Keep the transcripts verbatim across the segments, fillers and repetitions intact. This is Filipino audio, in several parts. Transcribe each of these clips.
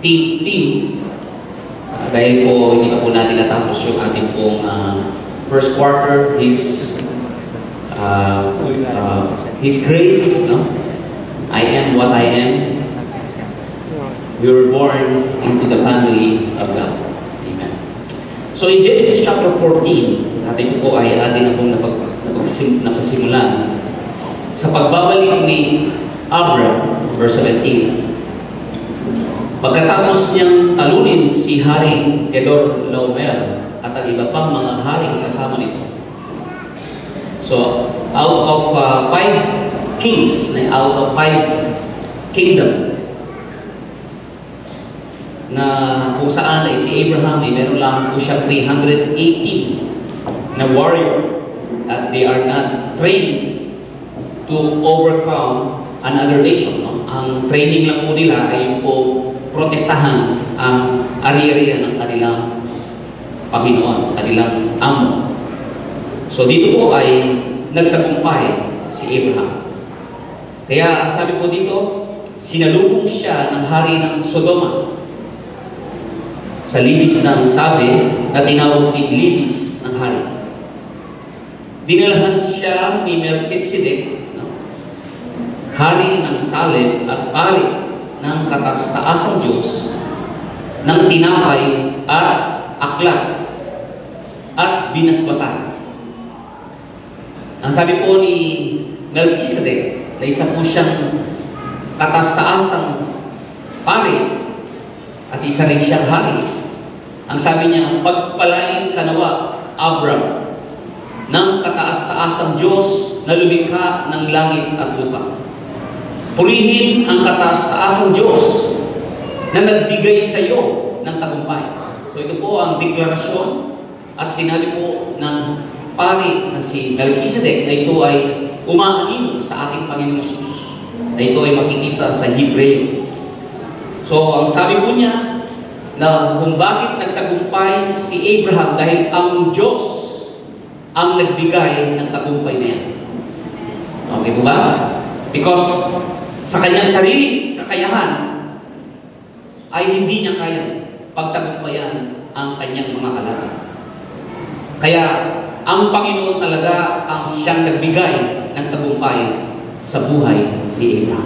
team team. Uh, dahil po hindi pa po natin natapos yung ating pong uh, first quarter, His uh, uh, His grace, no? I am what I am. We were born into the family of God. Amen. So in Genesis chapter fourteen, natin po ay atin na pong napag, napagsim, napasimulan sa pagbabalik ni Abram, verse seventeen. Pagkatapos niyang talunin si Haring Kedorlaomer at ang iba pang mga haring kasama nito. So, out of uh, five kings, out of five kingdom, na kung saan ay si Abraham ay meron lang po siya three hundred eighteen na warrior at they are not trained to overcome another nation. No? Ang training lang po nila ay po protektahan ang ari-ariya ng kanilang Panginoon, kanilang amo. So dito po ay nagtagumpay si Abraham. Kaya ang sabi po dito, sinalubong siya ng hari ng Sodoma sa libis ng sabi na tinawag din libis ng hari. Dinalahan siya ni Melchizedek, no? Hari ng Salem at pari ng kataas-taasang Diyos, ng tinapay at aklat at binasbasan. Ang sabi po ni Melchizedek na isa po siyang kataas-taasang pari at isa rin siyang hari. Ang sabi niya, pagpalain ka nawa, Abram, ng kataas-taasang Diyos na lumikha ng langit at lupa. Purihin ang kataas-taasang Diyos na nagbigay sa iyo ng tagumpay. So ito po ang deklarasyon at sinabi po ng pari na si Melchizedek na ito ay umaanin sa ating Panginoon Jesus. Na ito ay makikita sa Hebreo. So ang sabi po niya na kung bakit nagtagumpay si Abraham dahil ang Diyos ang nagbigay ng tagumpay na yan. Okay po ba? Because sa kanyang sarili kakayahan ay hindi niya kaya pagtagumpayan ang kanyang mga kalaban. Kaya ang Panginoon talaga ang siyang nagbigay ng tagumpay sa buhay ni Abraham.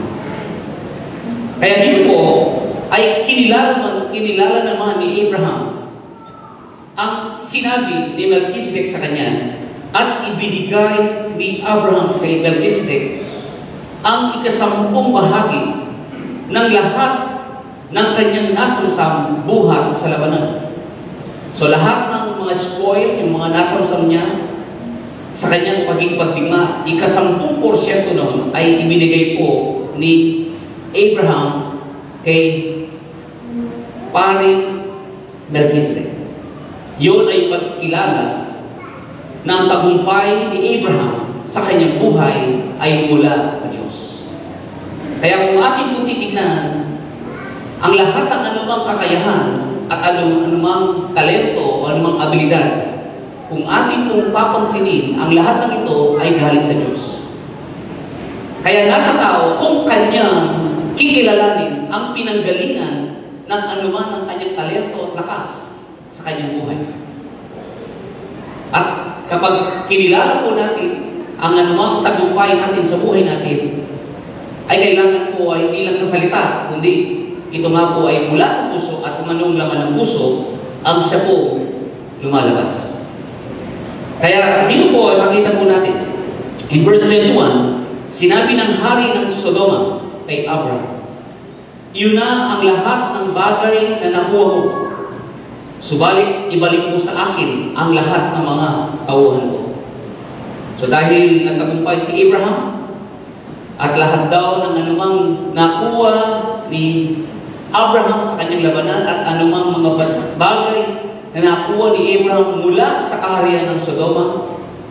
Kaya dito po ay kinilala, kinilala naman ni Abraham ang sinabi ni Melchizedek sa kanya at ibinigay ni Abraham kay Melchizedek ang ikasampung bahagi ng lahat ng kanyang nasamsam buhat sa labanan. So lahat ng mga spoil, yung mga nasamsam niya sa kanyang pagigpagdigma, ikasampung porsyento noon ay ibinigay po ni Abraham kay paring Melchizedek. Yun ay pagkilala na ang tagumpay ni Abraham sa kanyang buhay ay mula sa Diyos. Kaya kung ating po titignan, ang lahat ng anumang kakayahan at anumang, anumang talento o anumang abilidad, kung ating pong papansinin, ang lahat ng ito ay galing sa Diyos. Kaya nasa tao kung kanyang kikilalanin ang pinanggalingan ng anuman ng kanyang talento at lakas sa kanyang buhay. At kapag kinilala po natin ang anumang tagumpay natin sa buhay natin, ay kailangan po ay hindi lang sa salita, kundi ito nga po ay mula sa puso at kung anong laman ng puso, ang siya po lumalabas. Kaya dito po ay makita po natin, in verse twenty-one, sinabi ng hari ng Sodoma kay Abram, iyon na ang lahat ng bagay na nakuha mo. Subalit, ibalik mo sa akin ang lahat ng mga tauhan ko. So dahil nagtagumpay si Abraham, at lahat daw ng anumang nakuha ni Abraham sa kanyang labanan at anumang mga bagay na nakuha ni Abraham mula sa kaharian ng Sodoma,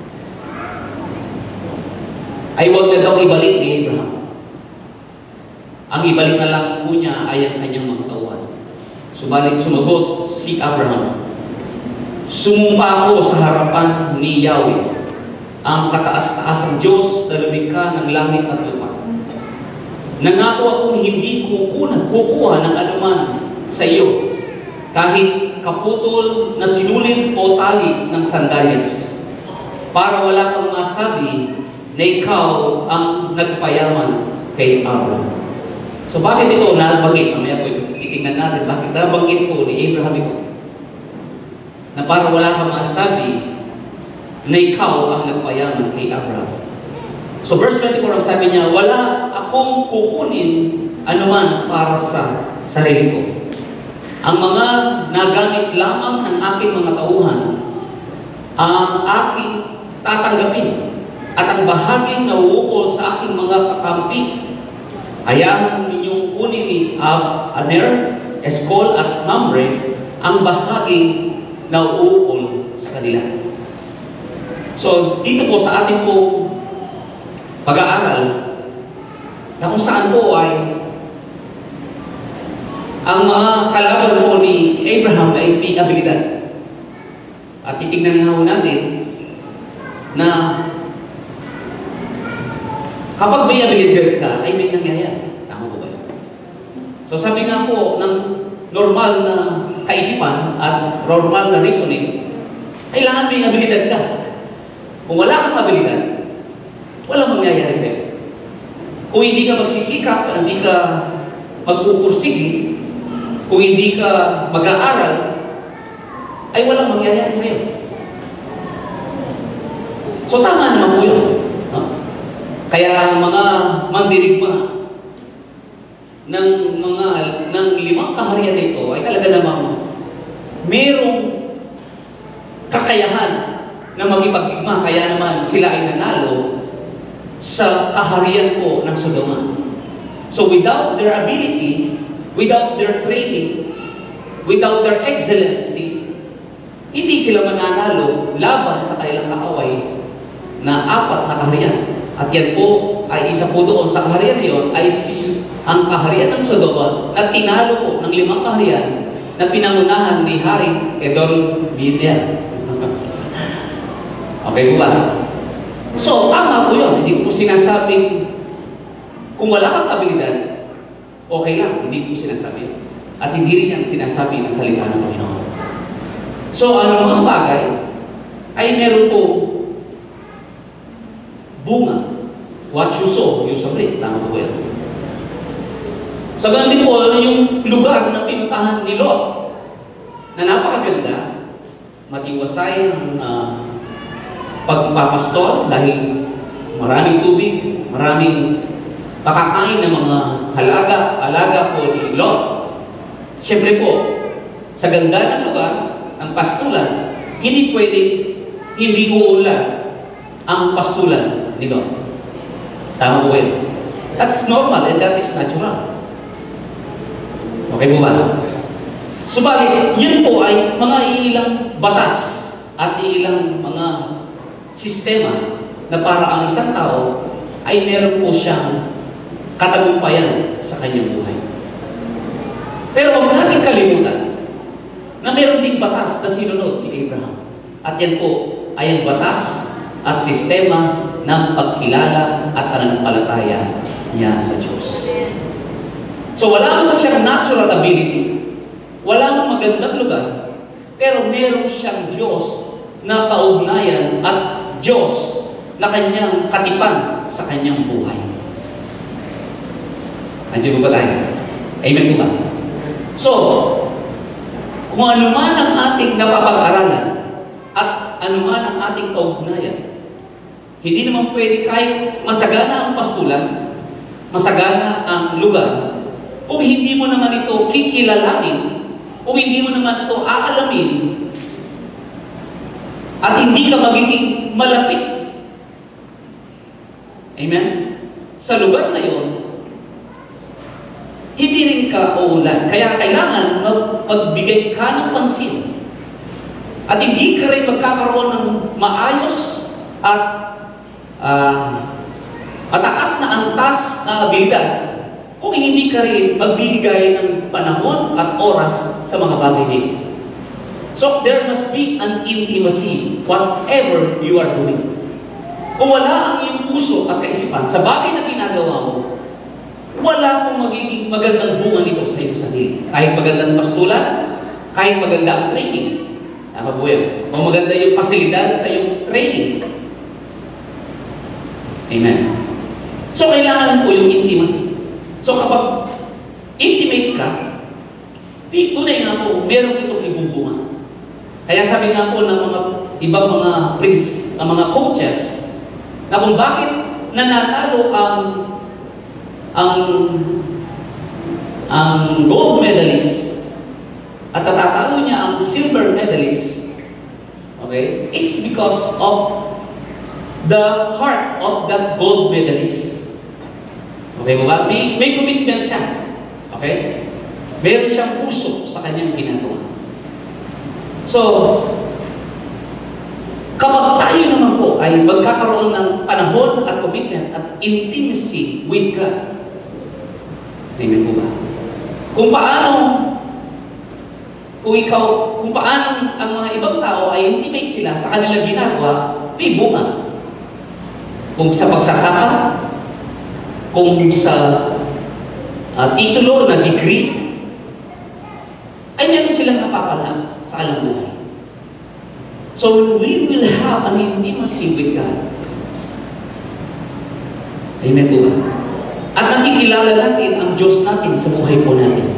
ay huwag na daw ibalik ni Abraham. Ang ibalik na lang po niya ay ang kanyang mga tauhan. Subalit sumagot si Abraham, sumumpa ako sa harapan ni Yahweh, ang kataas-taasang Diyos na lumikha ng langit at lupa. Nangako akong hindi kukunan, kukuha ng anuman sa iyo, kahit kaputol na sinulid o tali ng sandalyas, para wala kang masabi na ikaw ang nagpayaman kay Abraham. So bakit ito nabanggit? Mamaya po titignan natin bakit nabanggit po ni Abraham ito. Na para wala kang masabi na ikaw ang nagpayaman kay Abraham. So verse twenty-four ang sabi niya, wala akong kukunin anuman para sa sarili ko. Ang mga nagamit lamang ng aking mga tauhan, ang aking tatanggapin, at ang bahaging nauukol sa aking mga kakampi, ayaw ninyong kunin ni Aner, Eskol at Mamre ang bahaging nauukol sa kanila. So dito po sa ating po pag-aaral, na kung saan po ay ang mga kalaban po ni Abraham ay may abilidad. At titignan nga po natin na kapag may abilidad ka, ay may nangyayari. Tama po ba? So sabi nga po ng normal na kaisipan at normal na reasoning, kailangan may abilidad ka. Kung wala kang abilidad, walang mangyayari sa'yo. Kung hindi ka magsisikap, hindi ka magpupursige, kung hindi ka mag-aaral, ay walang mangyayari sa'yo. So tama naman po yun. No? Kaya mga mandirigma ng mga ng limang kaharian na ito ay talaga namang merong kakayahan na magipagdigma, kaya naman sila ay nanalo sa kaharian po ng Sodoma. So without their ability, without their training, without their excellency, hindi sila mananalo laban sa kailang kaaway na apat na kaharian. At yan po ay isa po doon sa kaharian na yun ay ang kaharian ng Sodoma na tinalo po ng limang kaharian na pinangunahan ni Hari Kedorlaomer. Okay po ba? So, tama po yun. Hindi ko po sinasabing kung wala kang abilidad, okay lang. Hindi ko sinasabi. At hindi rin yan sinasabi ng salita ng Panginoon. So, ano mga bagay ay meron po bunga. What you sow, you shall reap. Tama po yan. So, ganun din po yung lugar na pinuntahan ni Lot na napakaganda, matiwasay ang uh, pagpapastol dahil maraming tubig, maraming pakakain ng mga halaga, alaga po ni Lot. Siyempre po, sa ganda ng lugar, ng pastulan, hindi pwede, hindi uulan ang pastulan ni Lot. Tama po yun. That's normal and that is natural. Okay po ba? Subalit, yun po ay mga ilang batas at ilang mga sistema na para ang isang tao ay meron po siyang katagumpayan sa kanyang buhay. Pero huwag natin kalimutan na meron ding batas na sinunod si Abraham. At yan po ay ang batas at sistema ng pagkilala at pananampalataya niya sa Diyos. So wala mo siyang natural ability, walang magandang lugar, pero meron siyang Diyos na kaugnayan at Diyos na kanyang katipan sa kanyang buhay. Andiyan po ba tayo? Amen po ba? So, kung ano man ang ating napapag-aralan at ano man ang ating kaugnayan, hindi naman pwede kahit masagana ang pastulan, masagana ang lugar, kung hindi mo naman ito kikilalanin, kung hindi mo naman ito aalamin, at hindi ka magiging malapit. Amen? Sa lugar na yun, hindi rin ka uulan. Kaya kailangan magbigay ka ng pansin. At hindi ka rin magkakaroon ng maayos at uh, mataas na antas na abilidad kung hindi ka rin magbibigay ng panahon at oras sa mga bagay nito. So, there must be an intimacy whatever you are doing. Kung wala ang iyong puso at kaisipan sa bagay na ginagawa mo, wala anong magiging magandang bunga nito sa iyong sarili. Kahit magandang pastulan, kahit maganda ang training. Tama po yun. O maganda yung pasilidad sa iyong training. Amen. So, kailangan po yung intimacy. So, kapag intimate ka, di, tunay nga po, meron itong ibubunga. Kaya sabi nga po ng mga ibang mga prince, ng mga coaches, na kung bakit nanatalo ang ang ang gold medalist at natatalo niya ang silver medalist, okay, it's because of the heart of that gold medalist. Okay mo ba? May, may commitment siya. Okay? Meron siyang puso sa kanyang ginagawa. So, kapag tayo naman po ay magkakaroon ng panahon at commitment at intimacy with God, amen po ba? Kung paano, kung ikaw, kung paano ang mga ibang tao ay intimate sila sa kanilang ginagawa, may bunga. Kung sa pagsasaka, kung sa uh, titulo na degree, ay meron silang napapala sa alang buhay. So we will have an intimacy with God. Amen po ba? At nakikilala natin ang Diyos natin sa buhay po natin.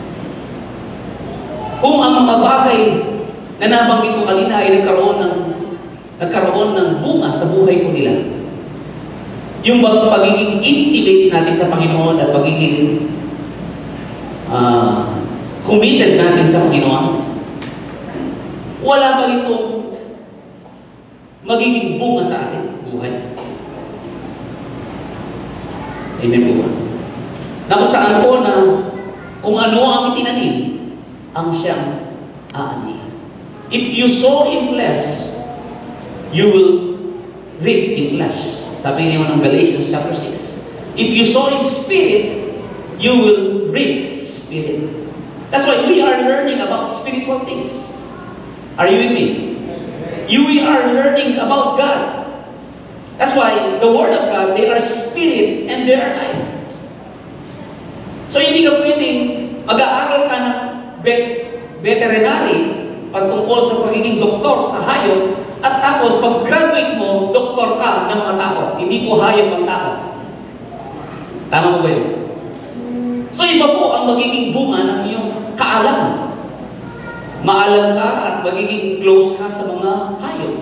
Kung ang mga bagay na nabanggit ko kanina ay nagkaroon ng, nagkaroon ng bunga sa buhay po nila, yung pagiging intimate natin sa Panginoon at pagiging uh, committed natin sa Panginoon, wala ba itong magiging bunga sa ating buhay? Amen po ba? Na kung saan po na kung ano ang itinanim, ang siyang aani. If you sow in flesh, you will reap in flesh. Sabi niyo ng Galatians chapter six. If you sow in spirit, you will reap spirit. That's why we are learning about spiritual things. Are you with me? You we are learning about God. That's why the Word of God, they are spirit and they are life. So hindi ka pwedeng mag-aaral ka ng veterinary patungkol sa pagiging doktor sa hayop at tapos pag-graduate mo, doktor ka ng mga tao. Hindi po hayop ang tao. Tama mo ba yun? So iba po ang magiging bunga ng iyong kaalaman. Maalam ka at magiging close ka sa mga hayop.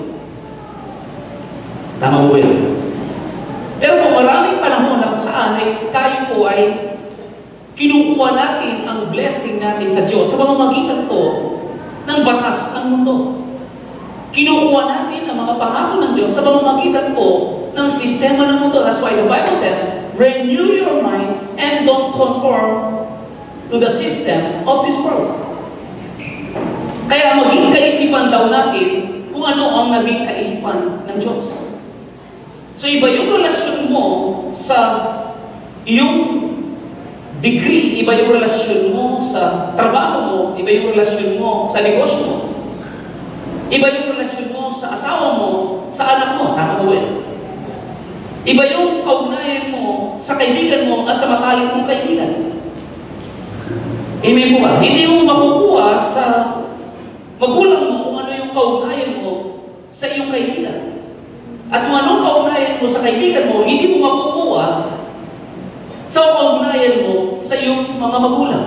Tama mo ba yun? Pero kung maraming panahon na kung saan ay tayo po ay kinukuha natin ang blessing natin sa Diyos sa pamamagitan po ng batas ng mundo. Kinukuha natin ang mga pangako ng Diyos sa pamamagitan po ng sistema ng mundo. That's why the Bible says, renew your mind and don't conform to the system of this world. Kaya maging kaisipan daw natin kung ano ang naging kaisipan ng Diyos. So iba yung relasyon mo sa iyong degree, iba yung relasyon mo sa trabaho mo, iba yung relasyon mo sa negosyo mo, iba yung relasyon mo sa asawa mo, sa anak mo, tama mo ba yun? Iba yung kaugnayan mo sa kaibigan mo at sa matalik mong kaibigan. Amen po ba? Hindi mo makukuha sa magulang mo kung ano yung kaugnayan mo sa iyong kaibigan. At kung anong kaugnayan mo sa kaibigan mo, hindi mo makukuha sa kaugnayan mo sa iyong mga magulang.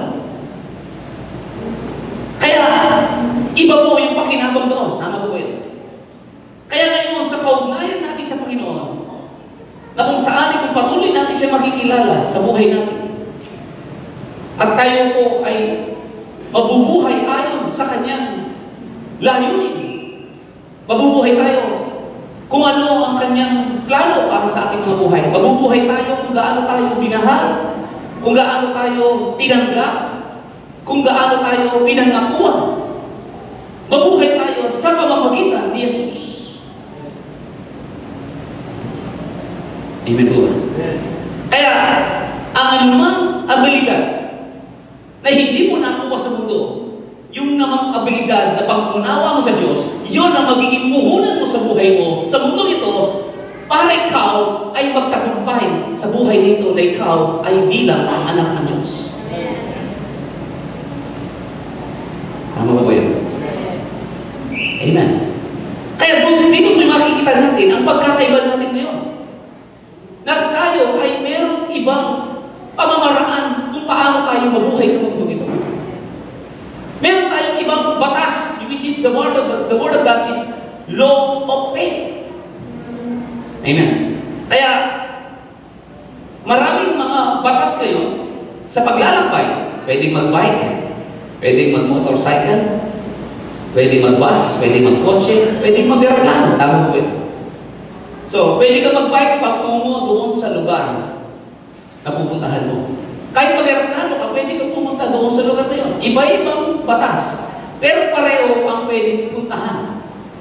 Kaya, iba po yung pakinabang doon. Tama po ba yun? Kaya ngayon, sa kaugnayan natin sa Panginoon, na kung saan kung patuloy natin siya makikilala sa buhay natin, at tayo po ay mabubuhay ayon sa kanyang layunin. Mabubuhay tayo kung ano ang kanyang plano para sa ating mga buhay. Mabubuhay tayo kung gaano tayo binahal, kung gaano tayo tinanggap, kung gaano tayo pinangakuan. Mabuhay tayo sa pamamagitan ni Jesus. Amen po ba? Kaya, ang anumang abilidad na hindi mo nakuha sa mundo, yung namang abilidad na pag-unawa mo sa Diyos, yun ang magiging puhunan mo sa buhay mo, sa mundo ito, para ikaw ay magtagumpay sa sa buhay nito na ikaw ay bilang anak ng Diyos. Tama ba po yun? Amen. Kaya doon, dito may makikita natin ang pagkakaiba natin ngayon. Na tayo ay mayroong ibang pamamaraan kung paano tayo mabuhay sa mundo ito. Meron tayong ibang batas, which is the word of, the word of God is law of faith. Amen. Kaya, maraming mga batas kayo sa paglalakbay. Pwedeng mag-bike, pwedeng mag-motorcycle, pwedeng mag-bus, pwedeng mag-kotse, pwedeng mag-aeroplano. Tama po yun. So, pwede ka mag-bike patungo doon sa lugar na pupuntahan mo. Kahit mag-aeroplano ka, pwede ka pumunta doon sa lugar na yun. Iba-ibang batas. Pero pareho ang pwede puntahan.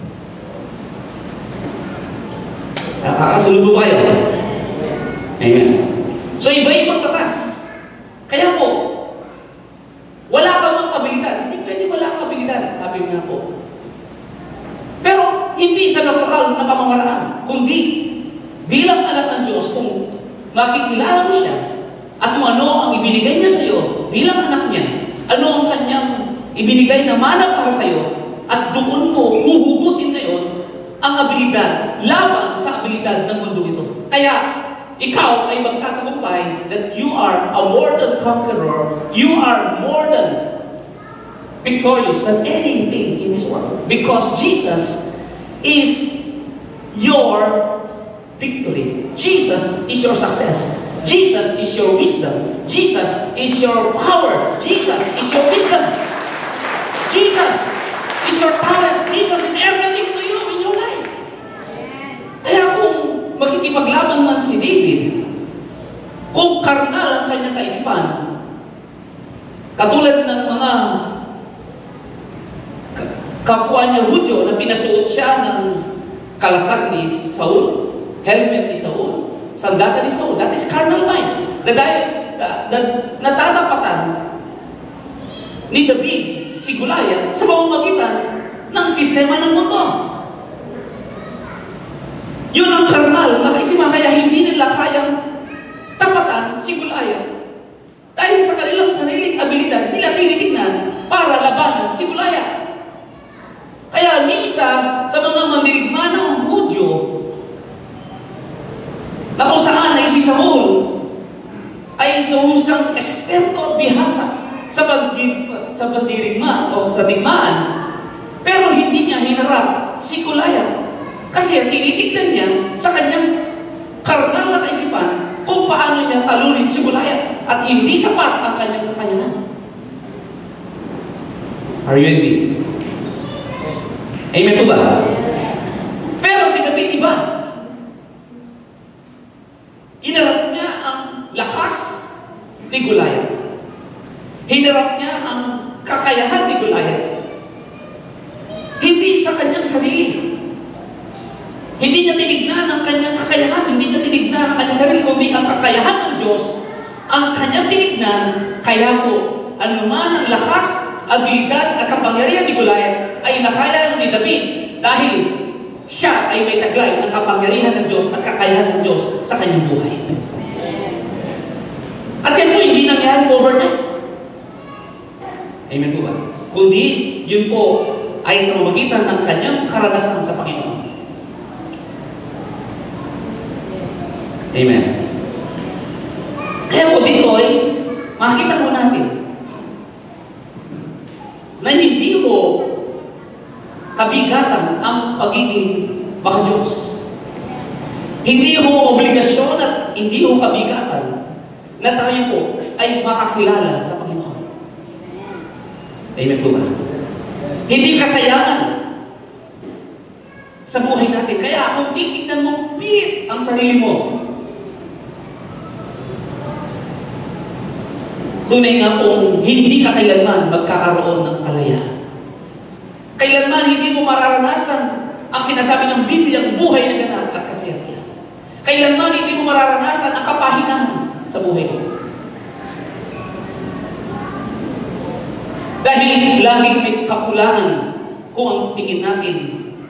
Nakakasaludo kayo. Amen. So, iba-ibang batas. Kaya po, wala ka mang abilidad. Hindi pwede wala kang abilidad, sabi niya po. Pero, hindi sa natural na pamamaraan, kundi bilang anak ng Diyos, kung makikilala mo siya, at kung ano ang ibinigay niya sa iyo bilang anak niya, ano ang kanyang ibinigay na mana para sa iyo, at doon mo huhugutin ngayon ang abilidad laban sa abilidad ng mundo ito. Kaya, ikaw ay magtatagumpay that you are a more than conqueror, you are more than victorious than anything in this world. Because Jesus is your victory. Jesus is your success. Jesus is your wisdom. Jesus is your power. Jesus is your wisdom. Jesus is your talent. Jesus is everything to you in your life. Kaya kung makikipaglaban man si David, kung karnal ang kanyang kaisipan, katulad ng mga kapwa niya Hudyo na pinasuot siya ng kalasag ni Saul, helmet ni Saul, sandata ni Saul, that is carnal mind. Na dahil, na, na, natatapatan ni David, si Goliath, sa pamamagitan ng sistema ng mundo. Yun ang karnal na kaisipan, kaya hindi nila kayang tapatan si Goliath. Dahil sa kanilang sariling abilidad, nila tinitignan para labanan si Goliath. Kaya minsan, sa mga mandirigma ng Hudyo, na kung saan ay si Saul, ay isang eksperto at bihasa sa, pagdir sa pagdirigma o sa digmaan, pero hindi niya hinarap si Goliath. Kasi tinitignan niya sa kanyang karnal na kaisipan kung paano niya talunin si Goliath at hindi sapat ang kanyang kakayanan. Are you with me? Amen po ba? Pero si David iba. Hinarap niya ang lakas ni Goliath. Hinarap niya ang kakayahan ni Goliath. Hindi sa kanyang sarili. Hindi niya tinignan ang kanyang kakayahan. Hindi niya tinignan ang kanyang sarili, kundi ang kakayahan ng Diyos. Ang kanyang tinignan, kaya po, anuman ang lakas, abilidad at kapangyarihan ni Goliath ay nakaya ni David dahil siya ay may taglay ng kapangyarihan ng Diyos at kakayahan ng Diyos sa kanyang buhay. At yan po hindi nangyari overnight. Amen po ba? Kundi yun po ay sa pamamagitan ng kanyang karanasan sa Panginoon. Amen. Kaya po dito ay makita po natin na hindi ko kabigatan ang pagiging maka-Diyos. Hindi ko obligasyon at hindi ko kabigatan na tayo po ay makakilala sa Panginoon. Amen po ba? Hindi kasayangan sa buhay natin. Kaya kung titignan mo pilit ang sarili mo, tunay nga kung hindi ka kailanman magkakaroon ng kalayaan. Kailanman hindi mo mararanasan ang sinasabi ng Biblia, ang buhay na ganap at kasiyasiya. Kailanman hindi mo mararanasan ang kapahinahan sa buhay mo. Dahil laging may kakulangan kung ang tingin natin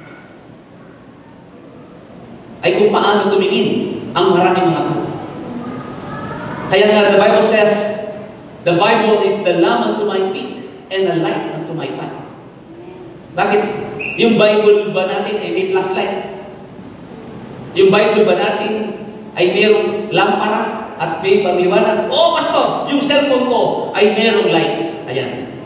ay kung paano tumingin ang maraming mga tao. Kaya nga the Bible says, the Bible is the lamp unto my feet and a light unto my path. Bakit? Yung Bible ba natin ay may flashlight? Yung Bible ba natin ay mayroong lampara at may pagliwanag? Oh, pastor, yung cellphone ko ay mayroong light. Ayan.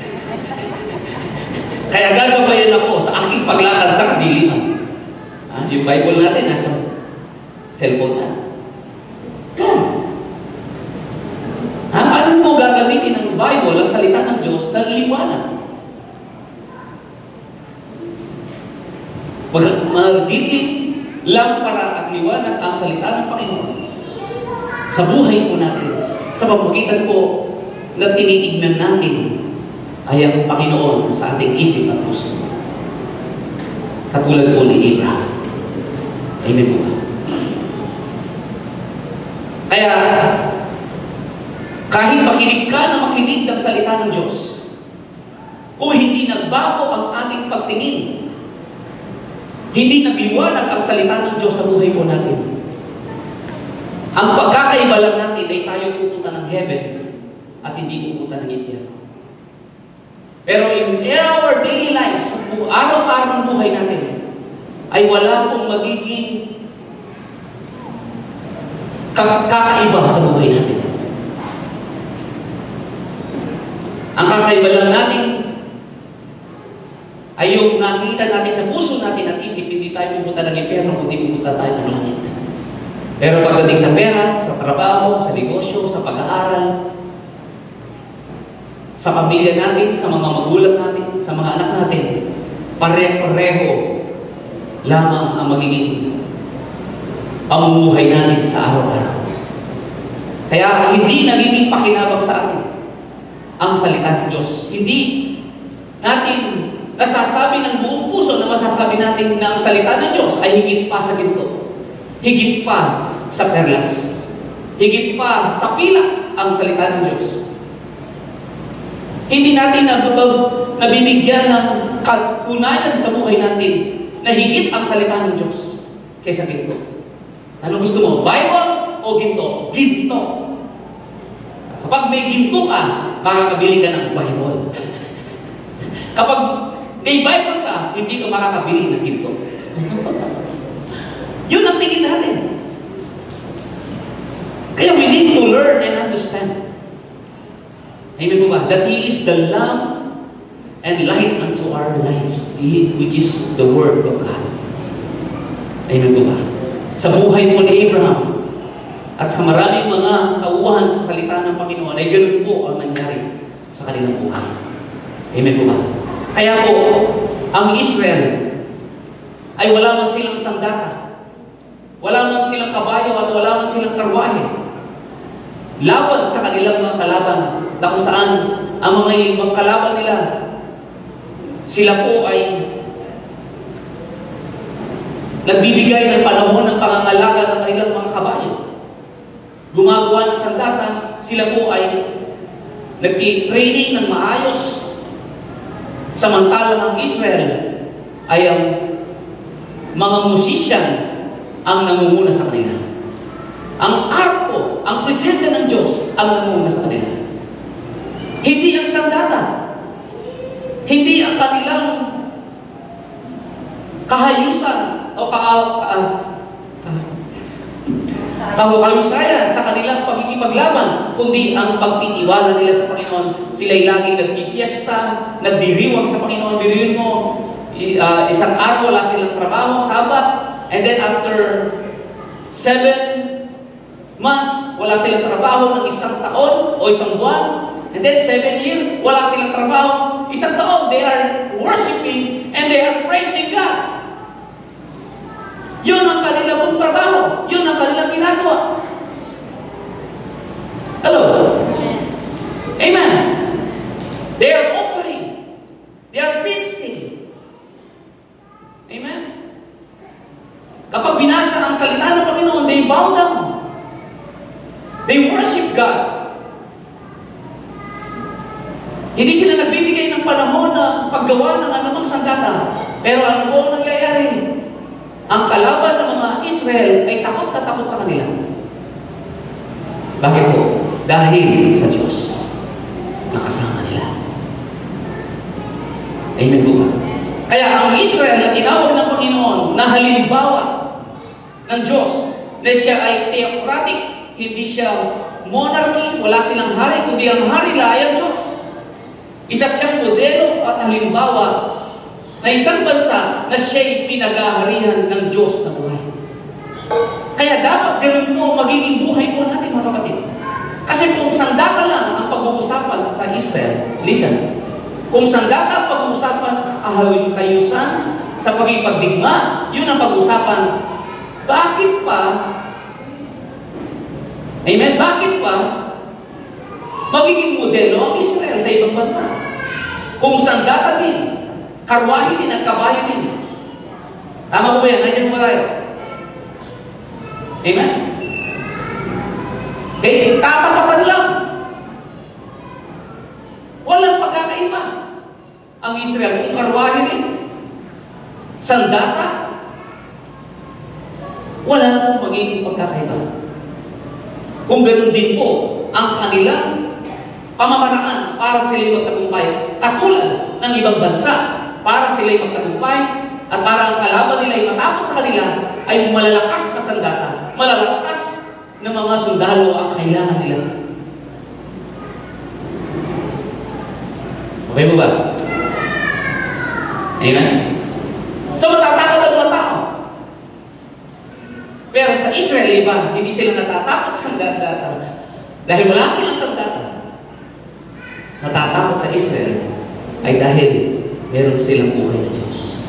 Kaya gagabayan ako sa aking paglakad sa kadiliman. Ah, yung Bible natin nasa cellphone na. Oh. Ah, paano mo gagamitin ng Bible, ang salita ng Diyos, na liwanag? Magiging lampara at liwanag ang salita ng Panginoon sa buhay po natin, sa pamamagitan po na tinitignan natin ay ang Panginoon sa ating isip at puso. Katulad po ni Abraham. Amen po ba? Kaya, kahit makinig ka na makinig ng salita ng Diyos, kung hindi nagbago ang ating pagtingin, hindi nagliwanag ang salita ng Diyos sa buhay po natin, ang pagkakaiba lang natin ay tayo pupunta ng heaven at hindi pupunta ng impyerno. Pero in our daily lives, kung araw-araw ng buhay natin, ay wala pong magiging kakaiba sa buhay natin. Ang kakaiba lang natin ay yung nakita natin sa puso natin at isip, hindi tayo pupunta ng impyerno, kundi pupunta tayo ng langit. Pero pagdating sa pera, sa trabaho, sa negosyo, sa pag-aaral, sa pamilya natin, sa mga magulang natin, sa mga anak natin, pare-pareho lamang ang magiging pamumuhay natin sa araw-araw. Kaya hindi nagiging pakinabang sa atin ang salita ng Diyos. Hindi natin nasasabi ng buong puso na masasabi natin na ang salita ng Diyos ay higit pa sa ginto, higit pa sa perlas, higit pa sa pila ang salita ng Diyos. Hindi natin nabibigyan ng katunayan sa buhay natin na higit ang salita ng Diyos kaysa ginto. Ano gusto mo? Bible o ginto? Ginto. Kapag may ginto ka, makakabili ka ng Bible. Kapag may Bible ka, hindi ka makakabili ng ginto. Yun ang tingin natin. Kaya we need to learn and understand. Amen po ba? That He is the lamp and light unto our lives, which is the Word of God. Amen po ba? Sa buhay po ni Abraham at sa maraming mga tauhan sa salita ng Panginoon, ay ganoon po ang nangyari sa kanilang buhay. Amen po ba? Kaya po, ang Israel ay wala man silang sandata, wala man silang kabayo at wala man silang karwahe. Laban sa kanilang mga kalaban, na kung saan ang mga ibang kalaban nila, sila po ay nagbibigay ng panahon ng pangangalaga ng kanilang mga kabayo. Gumagawa ng sandata, sila po ay nag-training ng maayos. Samantalang ang Israel ay ang mga musisyan ang nangunguna sa kanila. Ang arko, ang presensya ng Diyos ang nangunguna sa kanila. Hindi ang sandata. Hindi ang kanilang kahayusan o ka, ka, ka, kahayusayan sa kanilang pagkikipaglaban, kundi ang pagtitiwala nila sa Panginoon. Sila'y lagi nagpipiesta, nagdiriwang sa Panginoon. Biriyon mo, uh, isang araw wala silang trabaho, Sabat, and then after seven months, wala silang trabaho ng isang taon o isang buwan. And then seven years, wala silang trabaho. Isang taon, they are worshiping and they are praising God. Yun ang kanilang trabaho. Yun ang kanilang ginagawa. Hello? Amen. They are offering. They are feasting. Amen. Kapag binasa ang salita ng Panginoon, they bow down. They worship God. Hindi sila nagbibigay ng panahon na paggawa ng anumang sandata. Pero ano po ang nangyayari? Ang kalaban ng mga Israel ay takot na takot sa kanila. Bakit po? Dahil sa Diyos. Nakasama nila. Amen po ba? Kaya ang Israel na tinawag ng Panginoon na halimbawa ng Diyos, na siya ay theocratic, hindi siya monarchy, wala silang hari, kundi ang hari la ay ang Diyos. Isa siyang modelo at halimbawa na isang bansa na siya'y pinag-aharihan ng Diyos na buhay. Kaya dapat ganun po magiging buhay po natin, mga kapatid. Kasi kung sandata lang ang pag-uusapan sa Israel, listen, kung sandata ang pag-uusapan kahayusan sa pagkipagdigma, yun ang pag-uusapan. Bakit pa, amen, bakit pa magiging modelo ang Israel sa ibang bansa? Kung sandata din, karwahe din at kabayo din. Tama po ba yan? Nandiyan po ba tayo? Amen? Eh, tatapatan lang. Walang pagkakaiba. Ang Israel, kung karwahe din, sandata, wala nang magiging pagkakaiba. Kung ganoon din po, ang kanilang pamamaraan para sila'y magtagumpay, katulad ng ibang bansa, para sila'y magtagumpay, at para ang kalaban nila ay matakot sa kanila, ay malalakas na sandata, malalakas na mga sundalo ang kailangan nila. Okay mo ba? Amen? So matatakot ang mga tao. Pero sa Israel, iba, hindi sila natatakot sa sandata. Dahil wala silang sandata. Natatakot sa Israel ay dahil meron silang buhay na Diyos.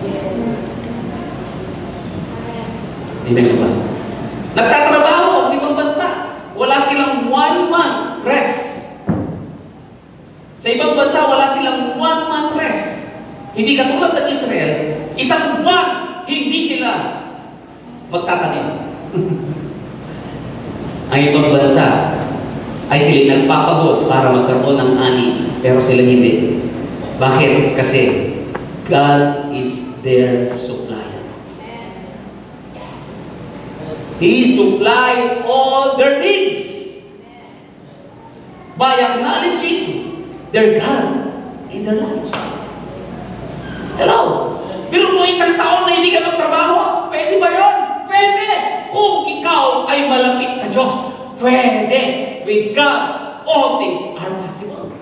Amen ba? Nagtatrabaho ang ibang bansa. Wala silang one month rest. Sa ibang bansa, wala silang one month rest. Hindi katulad ng Israel, isang buwan, hindi sila magtatanim. Ang ibang bansa ay sila nagpapagod para magkaroon ng ani, pero sila hindi. Bakit? Kasi God is their supplier. He supplied all their needs by acknowledging their God in their lives. Hello? Pero kung isang taon na hindi ka magtrabaho, pwede ba yun? Pwede! Kung ikaw ay malapit sa Diyos, pwede! With God, all things are possible.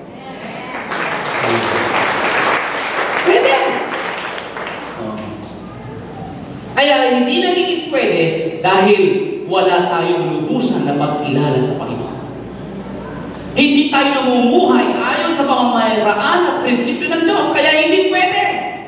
Pwede! Kaya hindi nagiging pwede dahil wala tayong lubusan na pagkilala sa Panginoon. Hindi tayo namumuhay ayon sa pamamaraan at prinsipyo ng Diyos, kaya hindi pwede.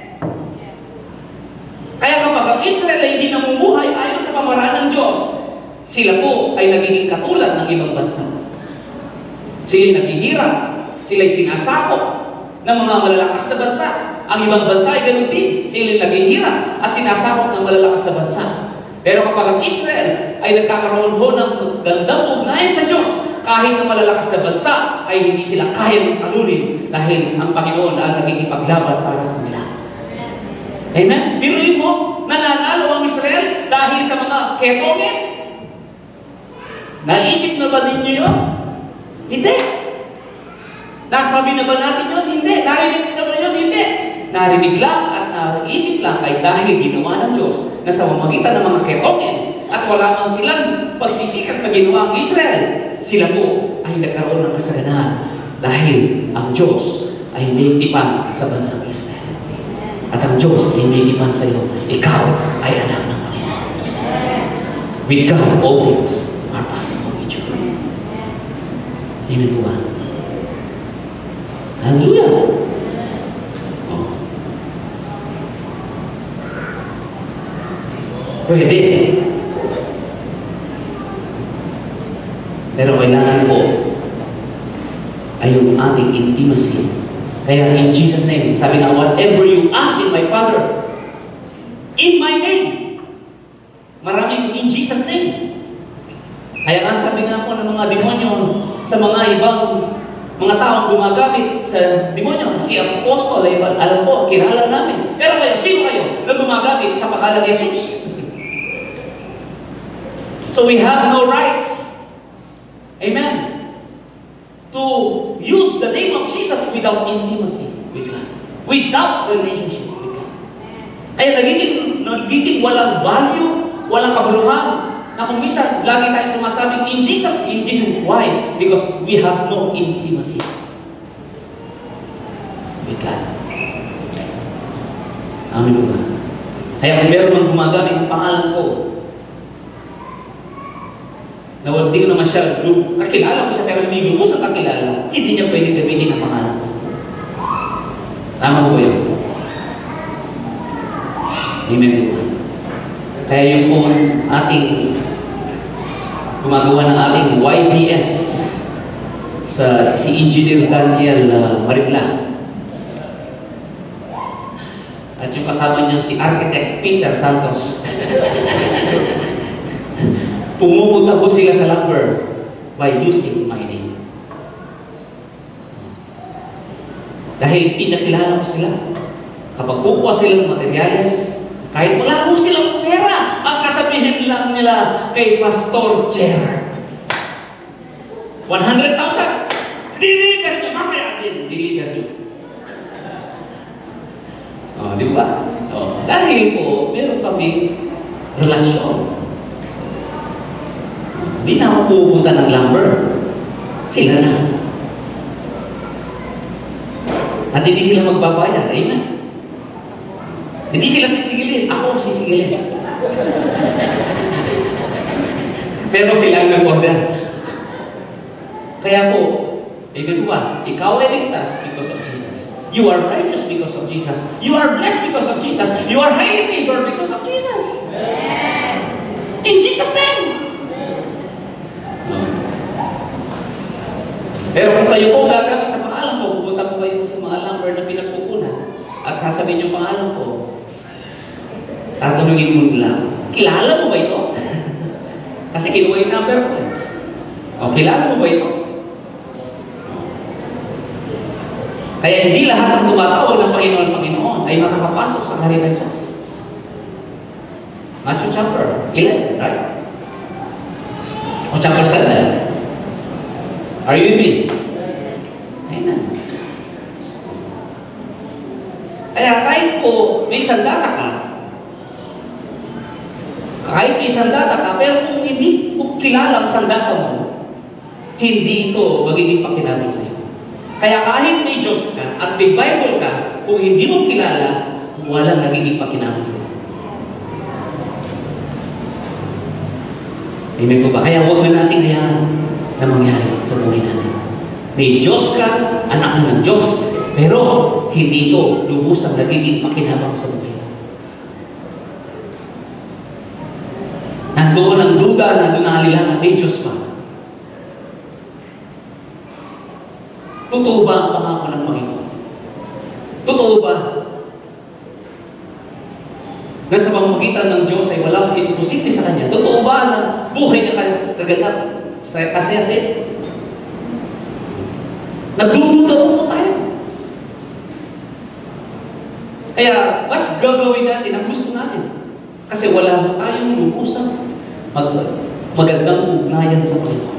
Kaya kapag ang Israel ay hindi namumuhay ayon sa pamamaraan ng Diyos, sila po ay nagiging katulad ng ibang bansa. Sila'y naghihirap, sila'y sinasakop ng mga malalakas na bansa. Ang ibang bansa ay ganun din. Sila'y naghihirap at sinasakop ng malalakas na bansa. Pero kapag ang Israel ay nagkakaroon ho ng gandang ugnayan sa Diyos, kahit na malalakas na bansa, ay hindi sila kayang anunin dahil ang Panginoon ang nagkikipaglaban para sa kanila. Amen? Piruin mo, nananalo ang Israel dahil sa mga ketongin? Naisip na ba ninyo yun? Hindi. Nasabi na ba natin yun? Hindi. Narinig na ba yun? Hindi. Narinig lang at naisip lang ay dahil ginawa ng Diyos na sa mamagitan ng mga ketongin at wala man silang pagsisikat na ginawa ang Israel, sila po ay nagkaroon ng kasalanan dahil ang Diyos ay may tipan sa bansang Israel. At ang Diyos ay may tipan sa iyo. Ikaw ay anak ng Panginoon. With God, all things are possible with you. Amen po ba? Hallelujah! Oh. Pwede. Pero kailangan po ay yung ating intimacy. Kaya in Jesus' name, sabi nga, whatever you ask in my Father, in my name, maraming in Jesus' name. Kaya nga sabi nga po ng mga demonyo sa mga ibang mga taong gumagamit sa demonyo, si Apostol, ay alam po, kilala namin. Pero kayo, sino kayo na gumagamit sa pangalan ni Jesus? So we have no rights. Amen. To use the name of Jesus without intimacy with God. Without relationship with God. Kaya nagiging, nagiging walang value, walang kabuluhan, na kung minsan, lagi tayo sumasabi, in Jesus, in Jesus. Why? Because we have no intimacy with God. Amin ba? Kaya kung meron mang gumagamit ang pangalan ko, na hindi ko naman siya, nakilala ko siya, pero hindi lubos ang kakilala, hindi niya pwedeng gamitin ang pangalan ko. Tama po yun. Amen po. Kaya yung po ating gumagawa ng ating Y B S sa si Engineer Daniel uh, Maribla at yung kasama niyang si Architect Peter Santos. Pumupunta po sila sa lumber by using my name. Dahil pinakilala ko sila. Kapag kukuha sila ng materyales, kahit wala po silang pera, ang sasabihin lang nila kay Pastor Gerard, one hundred thousand, deliver nyo, mamaya din, deliver nyo. O, di ba? O, dahil po, meron kami relasyon. Hindi na ako pupunta ng lumber. Sila na. At hindi sila magbabayad. Amen. Hindi sila sisigilin. Ako sisigilin. Pero sila ang nag-order. Kaya po, amen ba? Ikaw ay ligtas because of Jesus. You are righteous because of Jesus. You are blessed because of Jesus. You are highly favored because of Jesus. In Jesus' name. Pero kung kayo po gagamit sa pangalan ko, pupunta po kayo sa mga lumber na pinagkukunan at sasabihin yung pangalan ko, tatanungin mo nila, kilala mo ba ito? Kasi kinuha yung number ko. O, kilala mo ba ito? Kaya hindi lahat ng tumatawag ng Panginoon, Panginoon ay makakapasok sa kaharian ng Diyos. Matthew chapter eleven, right? O chapter seven. Are you with me? Amen. Kaya kahit po may sandata ka, kahit may sandata ka, pero kung hindi mo kilala ang sandata mo, hindi ito magiging pakinabang sa iyo. Kaya kahit may Diyos ka at may Bible ka, kung hindi mo kilala, walang nagiging pakinabang sa iyo. Amen po ba? Kaya huwag na natin hayaan na mangyari sa buhay natin. May Diyos ka, anak ka ng Diyos, pero hindi ito lubusang nagiging pakinabang sa buhay. Nandoon ang duda na dunali lang na may Diyos pa. Totoo ba ang pangako ng Panginoon? Totoo ba na sa pamamagitan ng Diyos ay walang imposible sa Kanya? Totoo ba na buhay na kaganap? Kasi-kasi, nagdududa po tayo. Kaya, mas gagawin natin ang gusto natin. Kasi wala na tayong lubusang mag magandang ugnayan sa Panginoon.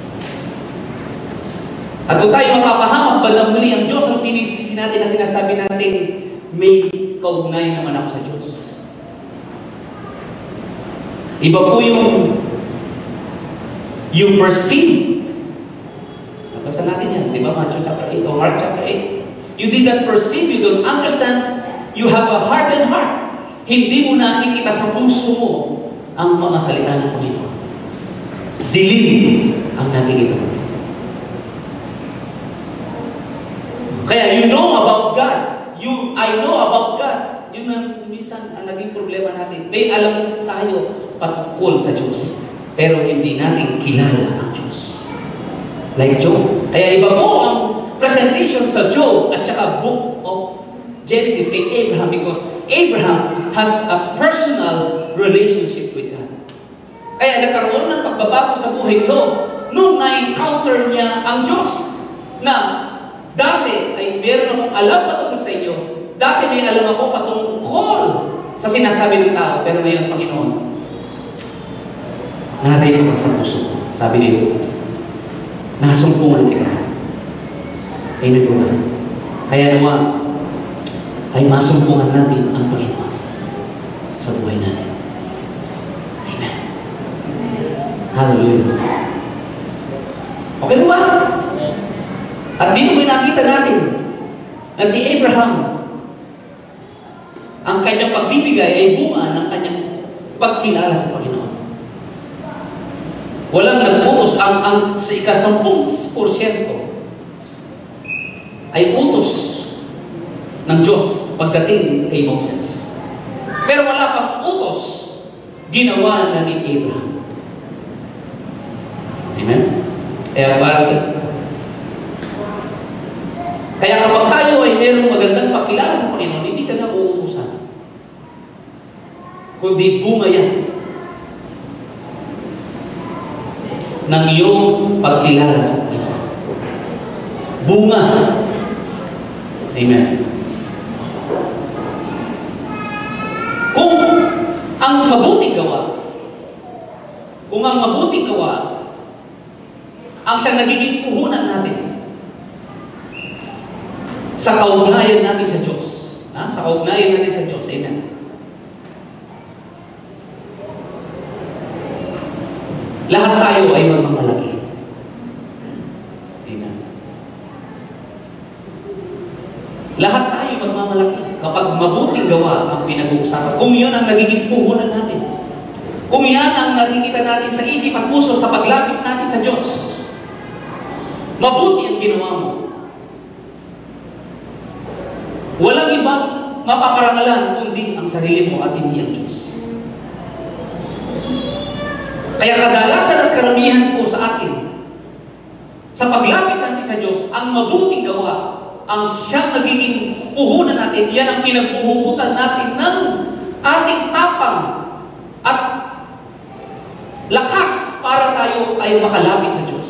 At kung tayo mapapahamak, bandang muli ang Diyos ang sinisisi natin na sinasabi natin, may kaugnayan naman ako sa Diyos. Iba po yung you perceive. Nabasa natin yan, di ba? Matthew chapter eight o Mark chapter eight. You did not perceive, you don't understand, you have a hardened heart. Hindi mo nakikita sa puso mo ang mga salita ng Panginoon. Dilim ang nakikita mo. Kaya you know about God. You, I know about God. Yun ang minsan ang naging problema natin. May alam tayo patungkol sa Diyos. Pero hindi natin kilala ang Diyos. Like Job. Kaya iba po ang presentation sa Job at saka book of Genesis kay Abraham because Abraham has a personal relationship with God. Kaya nagkaroon ng pagbabago sa buhay ko nung na-encounter niya ang Diyos na dati ay meron akong alam patungkol sa inyo. Dati may alam ako patungkol sa sinasabi ng tao. Pero ngayon, Panginoon, natin ko sa puso. Sabi nito, Nasumpungan kita. Amen po ba? Kaya naman, ay masumpungan natin ang Panginoon sa buhay natin. Amen. Hallelujah. Okay po ba? At dito may nakita natin na si Abraham, ang kanyang pagbibigay ay bunga ng kanyang pagkilala sa Panginoon. Walang nagputos. Ang, ang sa ikasampung porsyento ay utos ng Diyos pagdating kay Moses. Pero wala pang utos ginawa na ni Abraham. Amen? Kaya bakit? Kaya kapag tayo ay mayroong magandang pagkilala sa Panginoon, hindi ka na uutusan. Kundi bunga yan ng iyong pagkilala sa Panginoon. Bunga. Amen. Kung ang mabuting gawa, kung ang mabuting gawa, ang siyang nagiging puhunan natin sa kaugnayan natin sa Diyos. Ha? Sa kaugnayan natin sa Diyos. Amen. Lahat tayo ay magmamalaki. Amen. Lahat tayo magmamalaki kapag mabuting gawa ang pinag-uusapan. Kung yun ang nagiging puhunan natin. Kung yan ang nakikita natin sa isip at puso sa paglapit natin sa Diyos. Mabuti ang ginawa mo. Walang ibang mapaparangalan kundi ang sarili mo at hindi ang Diyos. Kaya kadalasan at karamihan po sa atin, sa paglapit natin sa Diyos, ang mabuting gawa, ang siyang nagiging puhunan natin, yan ang pinagpuhugutan natin ng ating tapang at lakas para tayo ay makalapit sa Diyos.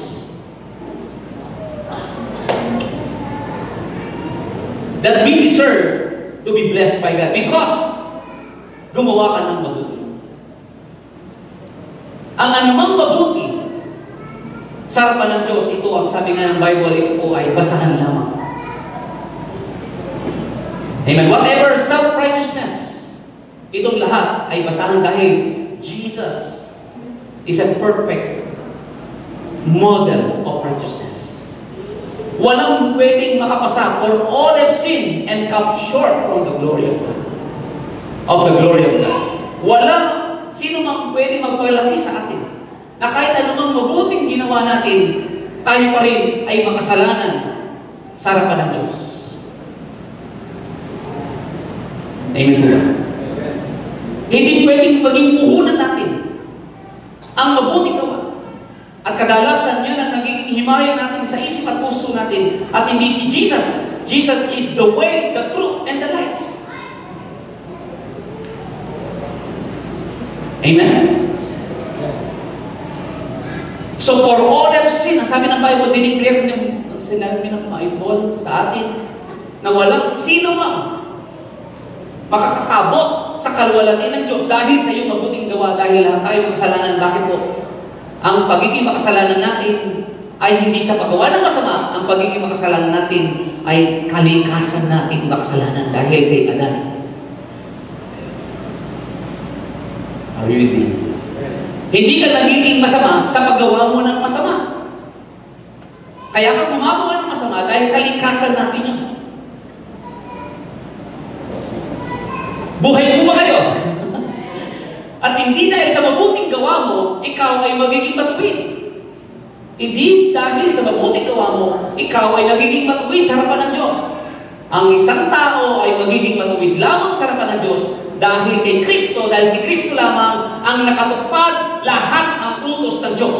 That we deserve to be blessed by God because gumawa ka ng mabuti. Ang anumang mabuti sa harapan ng Diyos, ito ang sabi nga ng Bible, ito po ay basahan lamang. Amen. Whatever self-righteousness, itong lahat ay basahan dahil Jesus is a perfect model of righteousness. Walang pwedeng makapasa, for all have sinned and come short from the glory of God. Of the glory of God. Walang sino mang pwedeng magpalaki sa atin na kahit anumang mabuting ginawa natin, tayo pa rin ay makasalanan sa harapan ng Diyos. Amen po ba? Hindi pwedeng maging puhunan natin ang mabuting gawa. At kadalasan yun ang naging himayan natin sa isip at puso natin. At hindi si Jesus. Jesus is the way, the truth, and the life. Amen? So for all have sinned, ang sabi ng Bible, dineclare ng sinabi ng Bible sa atin na walang sino mang makakakabot sa kalwalhatian ng Diyos dahil sa iyong mabuting gawa, dahil lahat tayo makasalanan. Bakit po? Ang pagiging makasalanan natin ay hindi sa paggawa ng masama. Ang pagiging makasalanan natin ay kalikasan natin makasalanan dahil kay Adan. Are you with me? Hindi ka nagiging masama sa paggawa mo ng masama. Kaya ka gumagawa ng masama dahil kalikasan natin yun. Buhay mo ba kayo? At hindi dahil sa mabuting gawa mo, ikaw ay magiging matuwid. Hindi dahil sa mabuting gawa mo, ikaw ay nagiging matuwid sa harapan ng Diyos. Ang isang tao ay magiging matuwid lamang sa harapan ng Diyos dahil kay Kristo, dahil si Kristo lamang ang nakatupad lahat ang utos ng Diyos.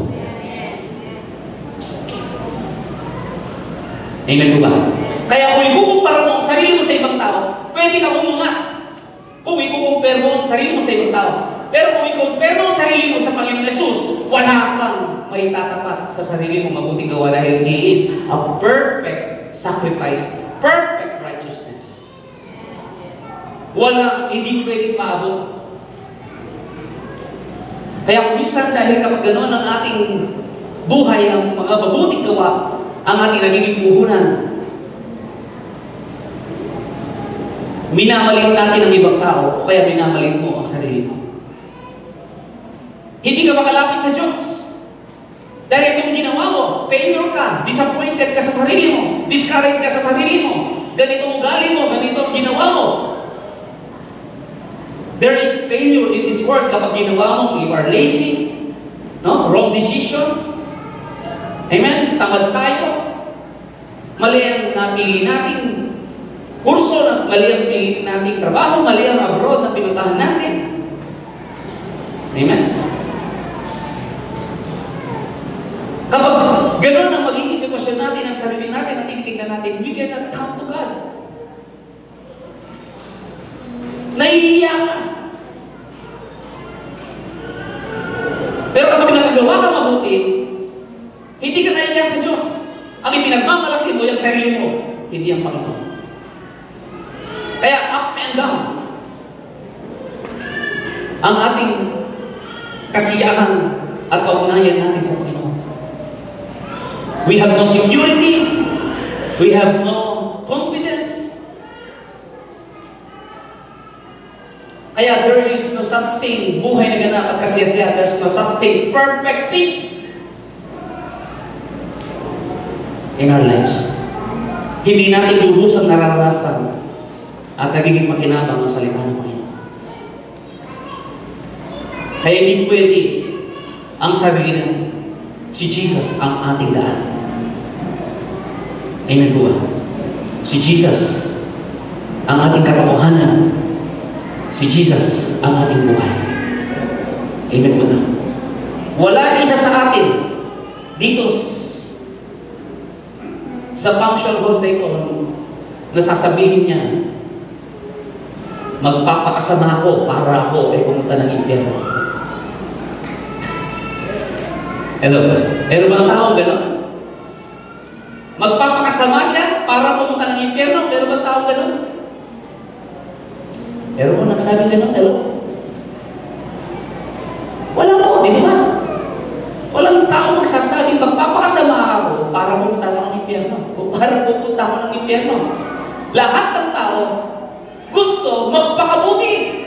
Amen po ba? Kaya kung ikukumpara mo ang sarili mo sa ibang tao, pwede ka umungat. Kung ikukumpara mo ang sarili mo sa ibang tao. Pero kung ikukumpara mo ang sarili mo sa Panginoon Jesus, wala kang may tatapat sa sarili mo mabuting gawa dahil He is a perfect sacrifice, perfect righteousness. Wala, hindi pwedeng maabot. Kaya kung minsan dahil kapag gano'n ang ating buhay ang mga mabuting gawa ang ating nagiging puhunan. Minamaliit natin ang ibang tao, kaya minamaliit mo ang sarili mo. Hindi ka makalapit sa Diyos. Dahil itong ginawa mo, failure ka, disappointed ka sa sarili mo, discouraged ka sa sarili mo, ganito ang ugali mo, ganito ang ginawa mo. There is failure in this world kapag ginawa mo, you are lazy, no? Wrong decision. Amen? Tamad tayo. Mali ang napili natin kurso, mali ang pili natin trabaho, mali ang abroad na pinuntahan natin. Amen? Kapag gano'n ang magiging sitwasyon natin, ang sarili natin, ang tinitingnan natin, we cannot come to God. Nahihiya ka. Pero kapag nagagawa ka mabuti, hindi ka nahihiya sa Diyos. Ang ipinagmamalaki mo, yung sarili mo, hindi ang Panginoon. Kaya ups and down. Ang ating kasiyahan at kaunayan natin sa Panginoon. We have no security. We have no confidence. Kaya there is no such thing, buhay na ganap at kasiyasiya, there's no such thing, perfect peace in our lives. Hindi natin lubusang nararanasan at nagiging makinabang ang salita ng Panginoon. Kaya hindi pwede ang sarili natin. Si Jesus ang ating daan. Amen po ba? Si Jesus ang ating katotohanan. Si Jesus ang ating buhay. Amen po ba? Wala isa sa atin dito sa function hall na ito na sasabihin niya, magpapakasama ako para ako ay pumunta ng impyerno. Hello? Meron ba ang tao gano'n? Magpapakasama siya para pumunta ng impyerno? Meron ba ang tao gano'n? Meron mo nagsabi gano'n? Hello? Wala po, di ba? Walang tao magsasabi, magpapakasama ako para pumunta ng impyerno. O para pupunta ako ng impyerno. Lahat ng tao gusto magpakabuti.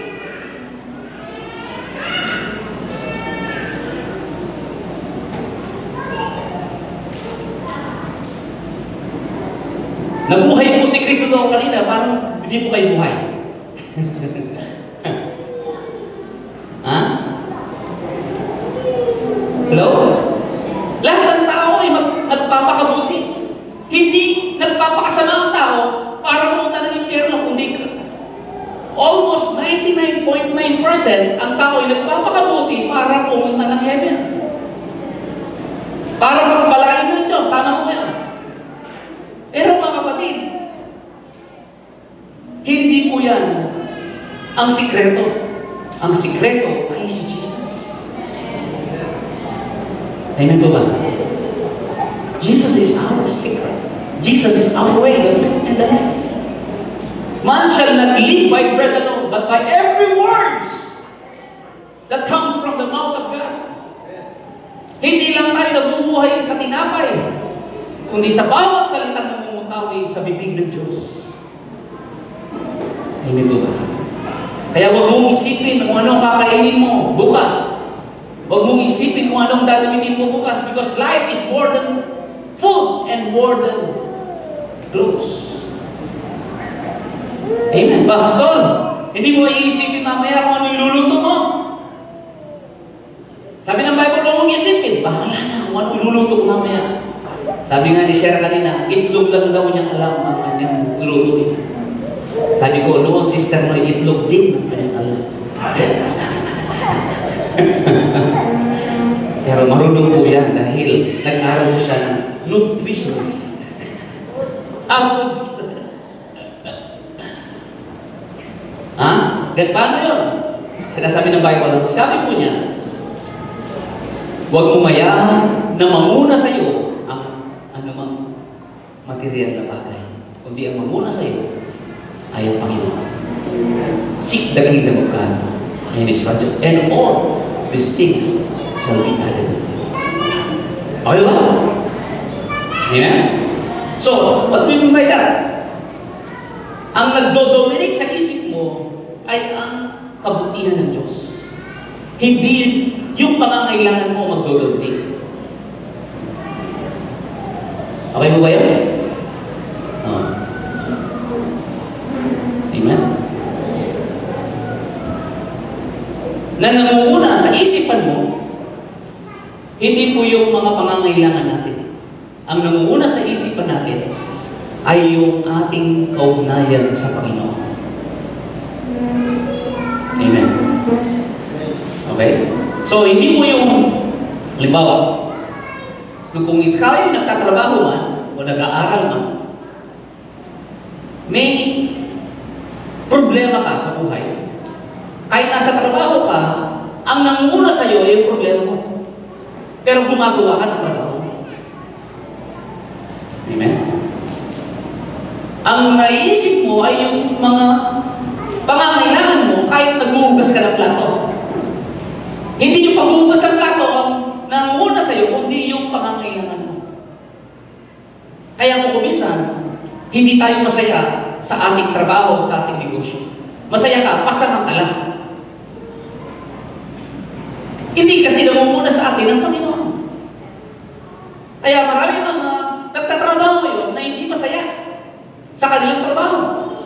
Nabuhay po si Kristo doon kanina, parang hindi po kayo buhay. Ha? Hello? Lahat ng tao ay nagpapakabuti. Hindi nagpapakasama ang tao para pumunta ng impyerno, kundi almost ninety-nine point nine percent ang tao ay nagpapakabuti para pumunta ng heaven. Para magpalain ng Diyos. Tama mo yan. Pero mga kapatid, hindi po yan ang sikreto. Ang sikreto ay si Jesus. Amen po ba? Jesus is our secret. Jesus is our way and the life. Man shall not live by bread alone, but by every words that comes from the mouth of God. Hindi lang tayo nabubuhay sa tinapay, kundi sa bawat salitang namumutawi sa bibig ng Diyos. Amen po ba? Kaya huwag mong isipin kung anong kakainin mo bukas. Huwag mong isipin kung anong dadamitin mo bukas, because life is more than food and more than clothes. Amen. Pastor, hindi mo iisipin mamaya kung ano iluluto mo. Sabi ng Bible, kung mong isipin, bahala na kung ano iluluto ko mamaya. Sabi nga ni Sher kanina, itlog lang daw niyang alam ang kanyang lutuin. Sabi ko, noon sister mo, itlog din ang kanyang alam. Pero marunong po yan dahil nag-aral siya ng nutritionist. Ang ha? Then paano yun? Sinasabi ng Bible, sabi po niya, huwag mo mayaman na mamuna sa iyo ang anumang material na bagay. Kundi ang mamuna sa iyo ay ang Panginoon. Seek the kingdom of God and His righteousness, and all these things shall be added to you. Okay ba? Amen? So, what do we mean by that? Ang nagdo-dominate sa isip mo ay ang kabutihan ng Diyos. Hindi yung pangangailangan mo magdo-dominate. Okay mo ba yan? Oh. Amen? Na namumuna sa isipan mo, hindi po yung mga pangangailangan natin. Ang namumuna sa isipan natin ay yung ating kaugnayan sa Panginoon. Amen. Okay? So, hindi mo yung, halimbawa, kung ikaw ay nagtatrabaho man, o nag-aaral man, may problema ka sa buhay. Kahit nasa trabaho ka, ang nangunguna sa iyo ay yung problema mo. Pero gumagawa ka ng trabaho. Amen? Ang naiisip mo ay yung mga pangangailangan mo kahit naghuhugas ka ng plato. Hindi yung paghuhugas ng plato ang nangunguna sa iyo, kundi yung pangangailangan mo. Kaya kung kumisan, hindi tayo masaya sa ating trabaho, sa ating negosyo. Masaya ka, pasamantala. Hindi kasi namumuna sa atin ang Panginoon. Kaya marami mga nagtatrabaho ngayon na hindi masaya sa kanilang trabaho.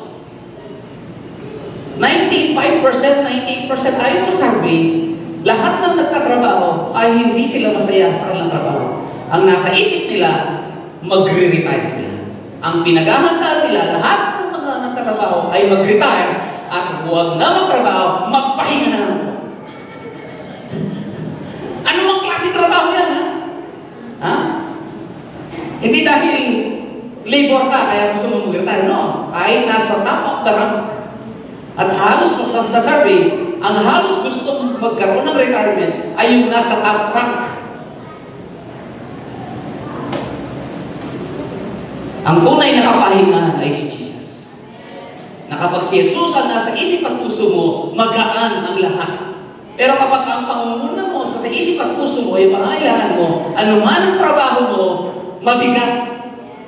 ninety-five percent, ninety-eight percent ayon sa survey, lahat ng nagtatrabaho ay hindi sila masaya sa kanilang trabaho. Ang nasa isip nila, magre-retire sila. Ang pinaghahandaan nila, lahat ng mga nagtatrabaho ay mag-retire at huwag na magtrabaho, magpahinga na naman. Ano mang klase trabaho yan, ha? Ha? Hindi dahil labor ka, kaya gusto mo mag-retire, no? Kahit nasa top of the rank. At halos sa, sa survey, ang halos gusto magkaroon ng retirement ay yung nasa top rank. Ang tunay na kapahingahan ay si Jesus. Na kapag si Jesus ang nasa isip at puso mo, magaan ang lahat. Pero kapag ang pangunguna mo sa, sa isip at puso mo, yung pangailangan mo, anuman ang trabaho mo, mabigat.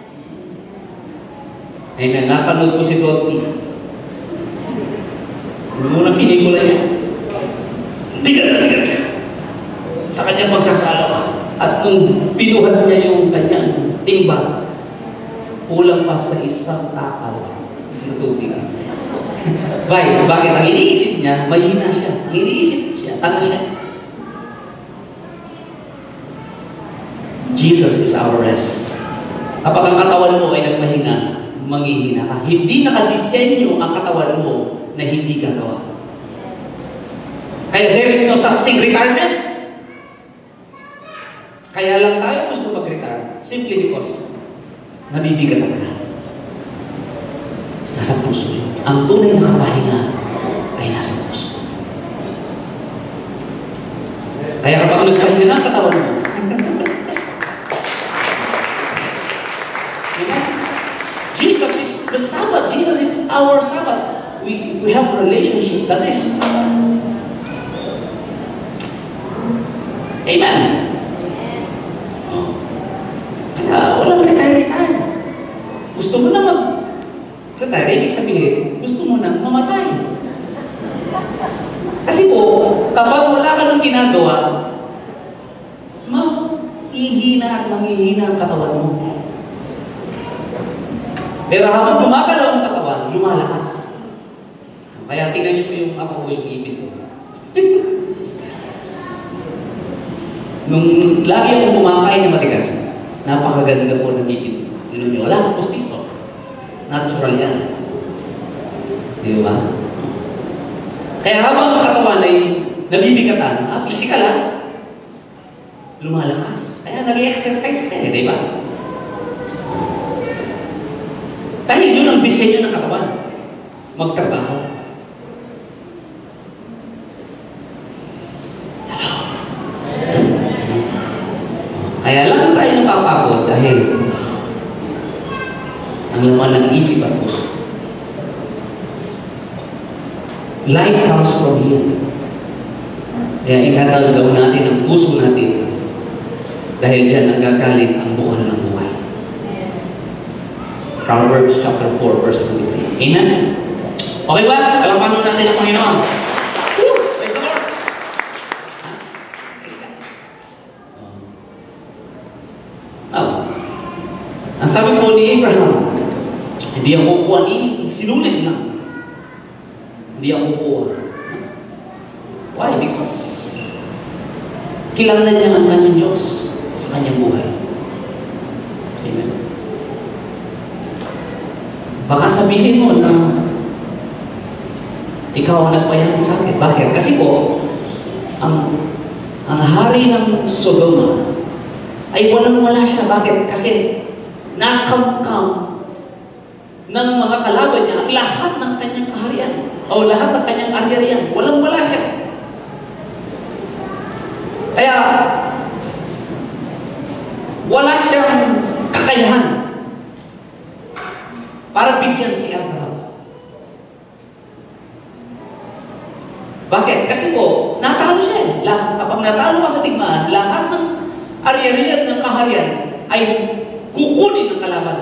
Amen. Napanood ko si Dorothy. Ano muna pinikula niya? Bigat na bigat siya. Sa kanyang pagsasalo. At nung pinuhat niya yung kanyang timba, kulang pa sa isang takal. Natubig. Bay, bakit? Ang iniisip niya, mahina siya. Ang iniisip siya, tanga siya. Jesus is our rest. Kapag ang katawan mo ay nagpahinga, manghihina ka. Hindi nakadisenyo ang katawan mo na hindi gagawa. Kaya there is no such thing retirement. Kaya lang tayo gusto mag-retire simply because nabibigatan ka. Nasa puso yun. Ang tunay na kapahinga ay nasa puso. Kaya kapag nagpahinga na ang katawan mo, Jesus is the Sabbath. Jesus is our Sabbath. We, we have a relationship that is Amen. Oh. Kaya walang retire-retire. Gusto mo na mag-retire, ibig sabihin, gusto mo na mamatay. Kasi po, kapag wala ka ng ginagawa, mahihina at manghihina ang katawan mo. Pero habang gumagalaw ang katawan, lumalakas. Kaya tingnan niyo po yung ako ko yung ipin ko. Nung lagi akong kumakain na matigas, napakaganda po ng ipin ko. Tingnan niyo, wala akong pustiso. Natural yan. Di ba? Kaya habang ang katawan ay nabibigatan, ah, physical ah, lumalakas. Kaya nag-exercise ka eh, di ba? Dahil yun ang disenyo ng katawan. Magtrabaho. Kaya lang tayo napapagod dahil ang laman ng isip at puso. Lighthouse from here. Kaya ingatan daw natin ang puso natin Dahil dyan nanggagaling ang bukal ng buhay. Proverbs chapter four, verse twenty-three. Amen? Okay ba? Alaman natin ang Panginoon. Woo! Praise the Lord! Oh. Ang sabi po ni Abraham, hindi ako kukuha ni sinunod lang. Hindi ako kukuha. Why? Because kilala niya ang kanyang Diyos sa kanyang buhay. Amen. Baka sabihin mo na ikaw ang nagpayaman sa akin. Bakit? Kasi po, ang, ang hari ng Sodoma ay walang-wala siya. Bakit? Kasi nakamkam ng mga kalaban niya ang lahat ng kanyang kaharian o lahat ng kanyang ari-arian. Walang-wala siya. Kaya, wala siyang kakayahan para bigyan si Abraham. Bakit? Kasi po, natalo siya eh. Lahat, kapag natalo ka sa tigmaan, lahat ng ari-arian ng kaharian ay kukunin ng kalaban.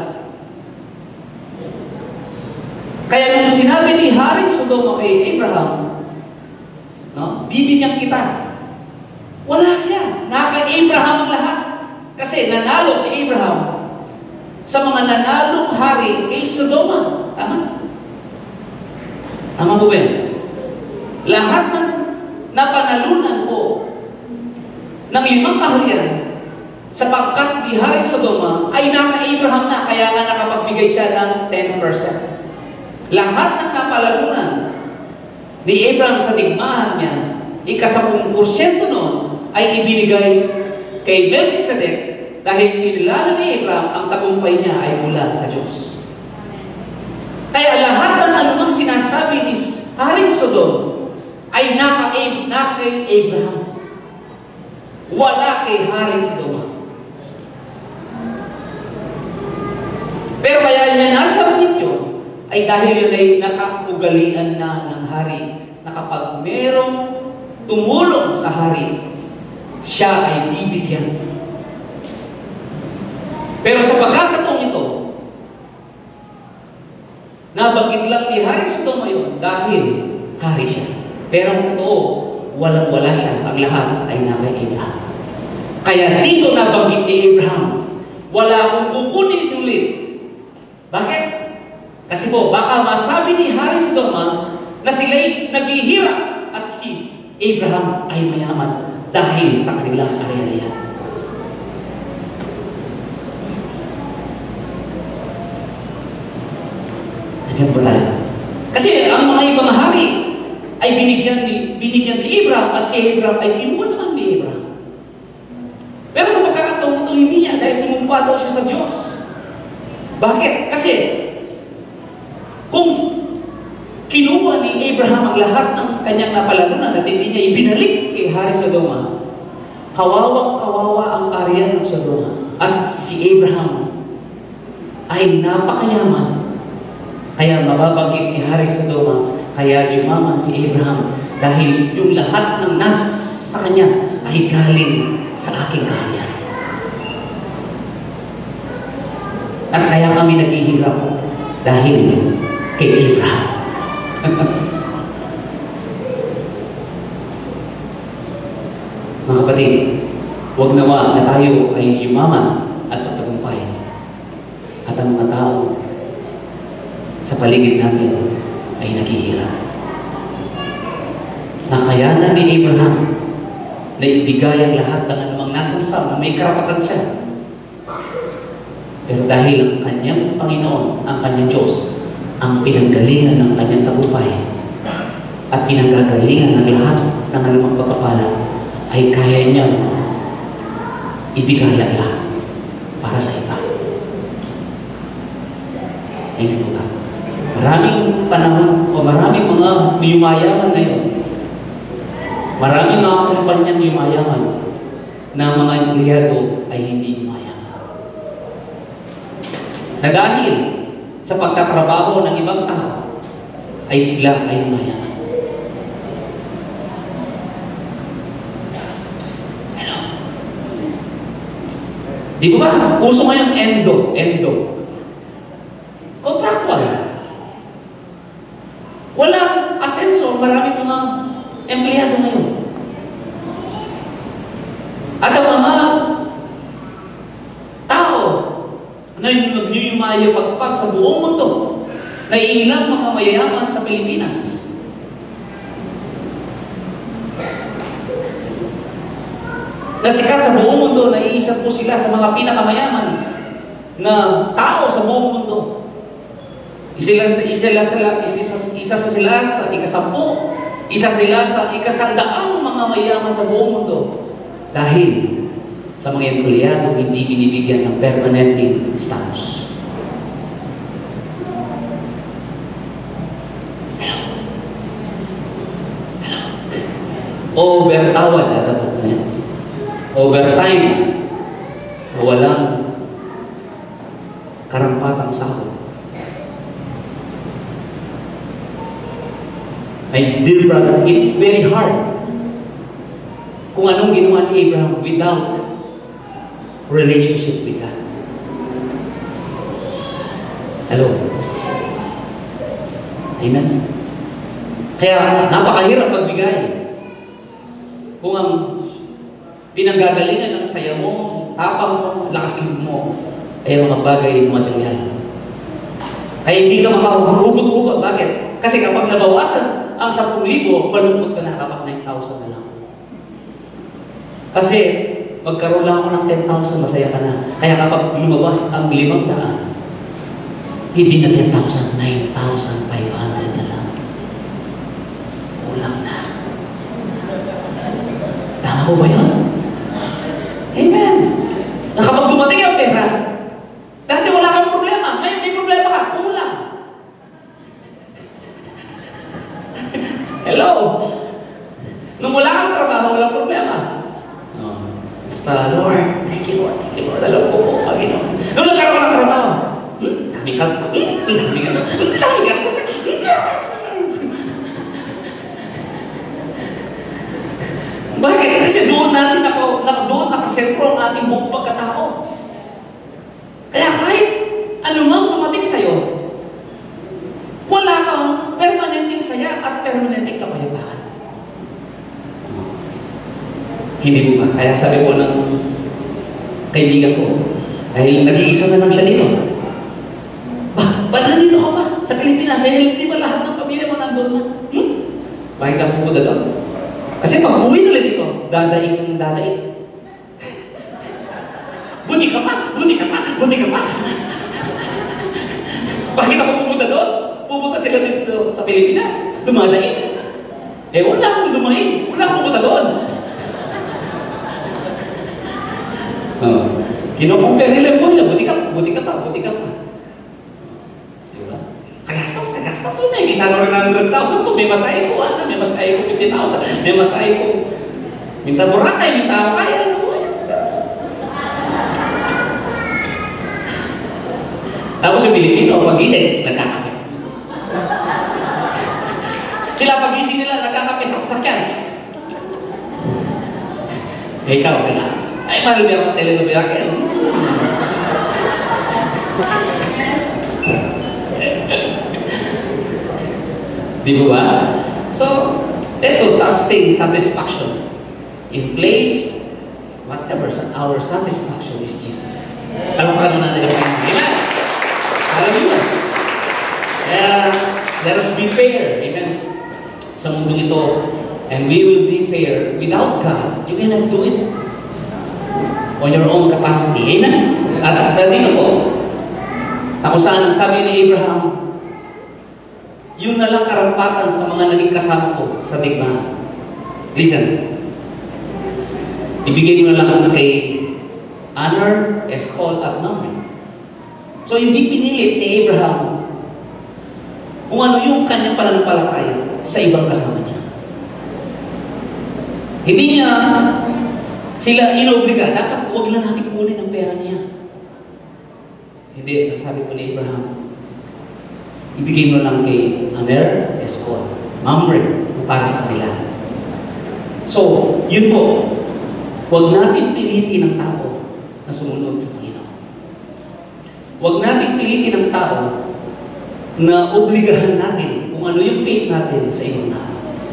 Kaya nung sinabi ni Haring Sodoma kay Abraham, no, bibigyan kita. Wala siya. Naka-Abraham ang lahat. Kasi nanalo si Abraham sa mga nanalong hari kay Sodoma. Tama? Tama po ba yan? Lahat ng napanalunan po ng limang kaharian sapagkat di Haring Sodoma ay naka-Abraham na, kaya nga nakapagbigay siya ng ten percent. Lahat ng napalalunan ni Abraham sa tigmaan niya, ika-sampung porsyento noon ay ibinigay kay Melchizedek dahil kinilala ni Abraham ang tagumpay niya ay mula sa Diyos. Kaya lahat ng anumang sinasabi ni Haring Sodom ay naka-kay Abraham. Wala kay Haring Sodoma. Pero kaya niya nasabit yun ay dahil yun ay nakaugalian na ng hari na kapag merong tumulong sa hari, siya ay bibigyan. Pero sa pagkakataong ito, nabanggit lang ni Haring Sodoma yun dahil hari siya. Pero ang totoo, walang-wala siya. Ang lahat ay nakay Abraham. Kaya dito nabanggit ni Abraham, wala akong kukunin sulit. Bakit? Kasi po, baka masabi ni Haring Sodoma na sila'y naghihirap at si Abraham ay mayaman dahil sa kanilang ari-arian. Nandiyan po tayo. Kasi ang mga ibang hari ay binigyan, ni, binigyan si Abraham at si Abraham ay kinuha naman ni Abraham. Pero sa pagkakataon ito, hindi niya dahil sumumpa daw siya sa Diyos. Bakit? Kasi kung kinuha ni Abraham ang lahat ng kanyang napalalunan at hindi niya ibinalik kay Haring Sodoma, kawawang-kawawa ang arian ng Sodoma. At si Abraham ay napakayaman. Kaya mababanggit ni Haring Sodoma, kaya yumaman si Abraham dahil yung lahat ng nasa kanya ay galing sa aking arian. At kaya kami naghihirap dahil kay Abraham. Mga kapatid, huwag nawa na tayo ay yumaman at magtagumpay. At ang mga tao sa paligid natin ay naghihirap. Nakayanan ni Abraham na ibigay ang lahat ng anumang nasamsam na may karapatan siya. Pero dahil ang kanyang Panginoon, ang kanyang Diyos, ang pinanggalingan ng kanyang tagumpay at pinanggagalingan ng lahat ng anumang pagpapala, ay kaya niya ibigay ang lahat para sa iba. Amen po ba? Maraming panahon o maraming mga yumayaman ngayon. Maraming mga kumpanyang yumayaman na mga empleyado ay hindi yumayaman. Na dahil sa pagtatrabaho ng ibang tao ay sila ay yumayaman. Di ba ba? Uso ngayon endo, endo. Contractual. Walang asenso, maraming mga empleyado ngayon. At ang mga tao na nagniyumaya pagpag sa buong mundo, na ilang mga mayayaman sa Pilipinas. Nasikat sa buong mundo, naiisa po sila sa mga pinakamayaman na tao sa buong mundo. Isa sila, isa sila, isa, isa sa sila sa ikasampu, isa sila sa ikasandaang mga mayaman sa buong mundo. Dahil sa mga empleyado hindi binibigyan ng permanenteng status. Overtawad, ata po na yan. Overtime, walang karampatang sahod. My dear brothers, it's very hard kung anong ginawa ni Abraham without relationship with God. Hello? Amen? Kaya napakahirap magbigay. Kung ang pinanggagalingan ng saya mo, tapang mo, lakasin mo, ay mga bagay ng material. Kaya hindi ka makahugot-hugot. Bakit? Kasi kapag nabawasan ang sampung libo, palungkot ka na kapag nine thousand na lang. Kasi magkaroon lang ako ng ten thousand, masaya ka na. Kaya kapag lumabas ang limang daan, hindi na ten thousand, nine thousand five hundred na lang. Ulang na. Tama ko ba yun? Amen. Na kapag dumating ang pera, dati wala kang problema. Ngayon may problema ka. Kulang. Hello? Nung wala kang trabaho, walang problema. Oh. Basta, Lord, thank you, Lord, thank you, Lord. Alam ko po, Panginoon. Nung nagkaroon ng trabaho, hmm, dami ka, dami ka, dami gastos. Bakit? Kasi doon natin ako, doon nakasentro ang ating buong pagkatao. Kaya kahit anumang dumating sa'yo, wala kang permanenteng saya at permanenteng kapayapaan. Hindi mo ba? Kaya sabi ko ng kaibigan ko, ay nag-iisa na lang siya dito. Ba, ba't nandito ka ba? Sa Pilipinas, ay hindi ba lahat ng pamilya mo nandun na? Hmm? Bakit ka pupunta doon? Kasi pag uwi ulit dito, dadaing ng dadaing. Buti ka pa, buti ka pa, buti ka pa. Bakit ako pupunta doon? Pupunta sila dito sa Pilipinas, dumadaing. Eh wala akong dumaing, wala akong pupunta doon. Oh. Kinukumpare nila mo nila, buti ka pa, buti ka pa, buti ka pa. Diba? Kagastos, kagastos mo na, isa na one hundred thousand po, may masahe ko, ano, may masahe ko fifty thousand, may masahe ko. Minta Boracay, minta ako kaya, ano mo yan. Tapos yung Pilipino, pag-gising, nagkakape. Sila pag-gising nila, nagkakape sa sasakyan. Eh, ikaw, relax. Ay, mahal niya ang telenovela kaya. Di ba ba? So, there's no such thing, satisfaction. In place, whatever, our satisfaction is Jesus. Alam ka naman natin ang Panginoon. Amen? Alam mo. Kaya, let us be fair. Amen? Sa mundong ito, and we will be fair. Without God, you cannot do it on your own capacity. Amen? At dito po, ako saan ang sabi ni Abraham, yun na lang karampatan sa mga naging kasama ko sa digmaan. Listen, ibigay mo na lang kay honor, Eshcol, at Mamre. So, hindi pinilit ni Abraham kung ano yung kanyang pananampalataya sa ibang kasama niya. Hindi niya sila inobliga, dapat huwag na natin kunin ang pera niya. Hindi, sabi ko ni Abraham, ibigay mo lang kay Aner, Eshcol, Mamre, para sa kanila. So, yun po, huwag natin pilitin ang tao na sumunod sa Panginoon. Huwag natin pilitin ang tao na obligahan natin kung ano yung faith natin sa ibang tao.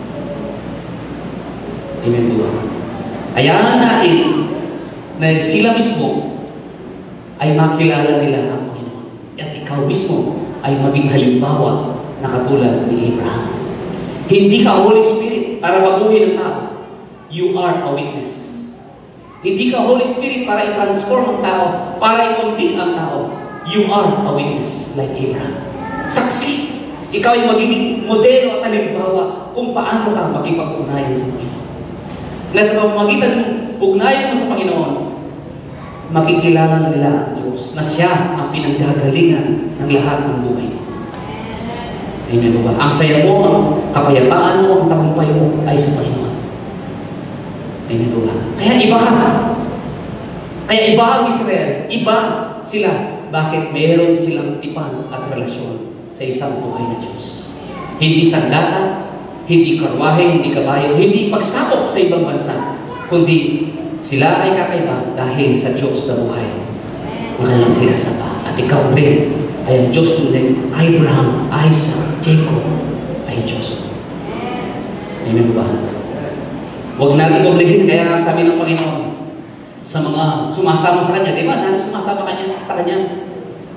Amen po ba? Hayaan natin na sila mismo ay makilala nila ang Panginoon. At ikaw mismo ay maging halimbawa na katulad ni Abraham. Hindi ka Holy Spirit para baguhin ang tao. You are a witness. Hindi ka Holy Spirit para i-transform ang tao, para i-convict ang tao. You are a witness like Abraham. Saksi. Ikaw ay magiging modelo at halimbawa kung paano ka makipag-ugnayan sa Panginoon. Na sa pamamagitan ng ugnayan mo sa Panginoon, makikilala nila ang Diyos na siya ang pinanggagalingan ng lahat ng buhay mo. Amen ba? Ang saya mo, ang kapayapaan mo, ang tagumpay mo ay sa Panginoon. Amen ba? Kaya iba ka. Kaya iba ang Israel. Iba sila. Bakit? Meron silang tipan at relasyon sa isang buhay na Diyos. Hindi sandata, hindi karwahe, hindi kabayo, hindi pagsakop sa ibang bansa, kundi sila ay kakaiba dahil sa Diyos na buhay na kanyang sinasamba. At ikaw rin ay ang Diyos ng Abraham, Isaac, Jacob ay Diyos. Amen ba? Huwag natin obligahin, kaya nga sabi ng Panginoon sa mga sumasama sa Kanya, di ba? Dahil sumasama kanya, sa Kanya.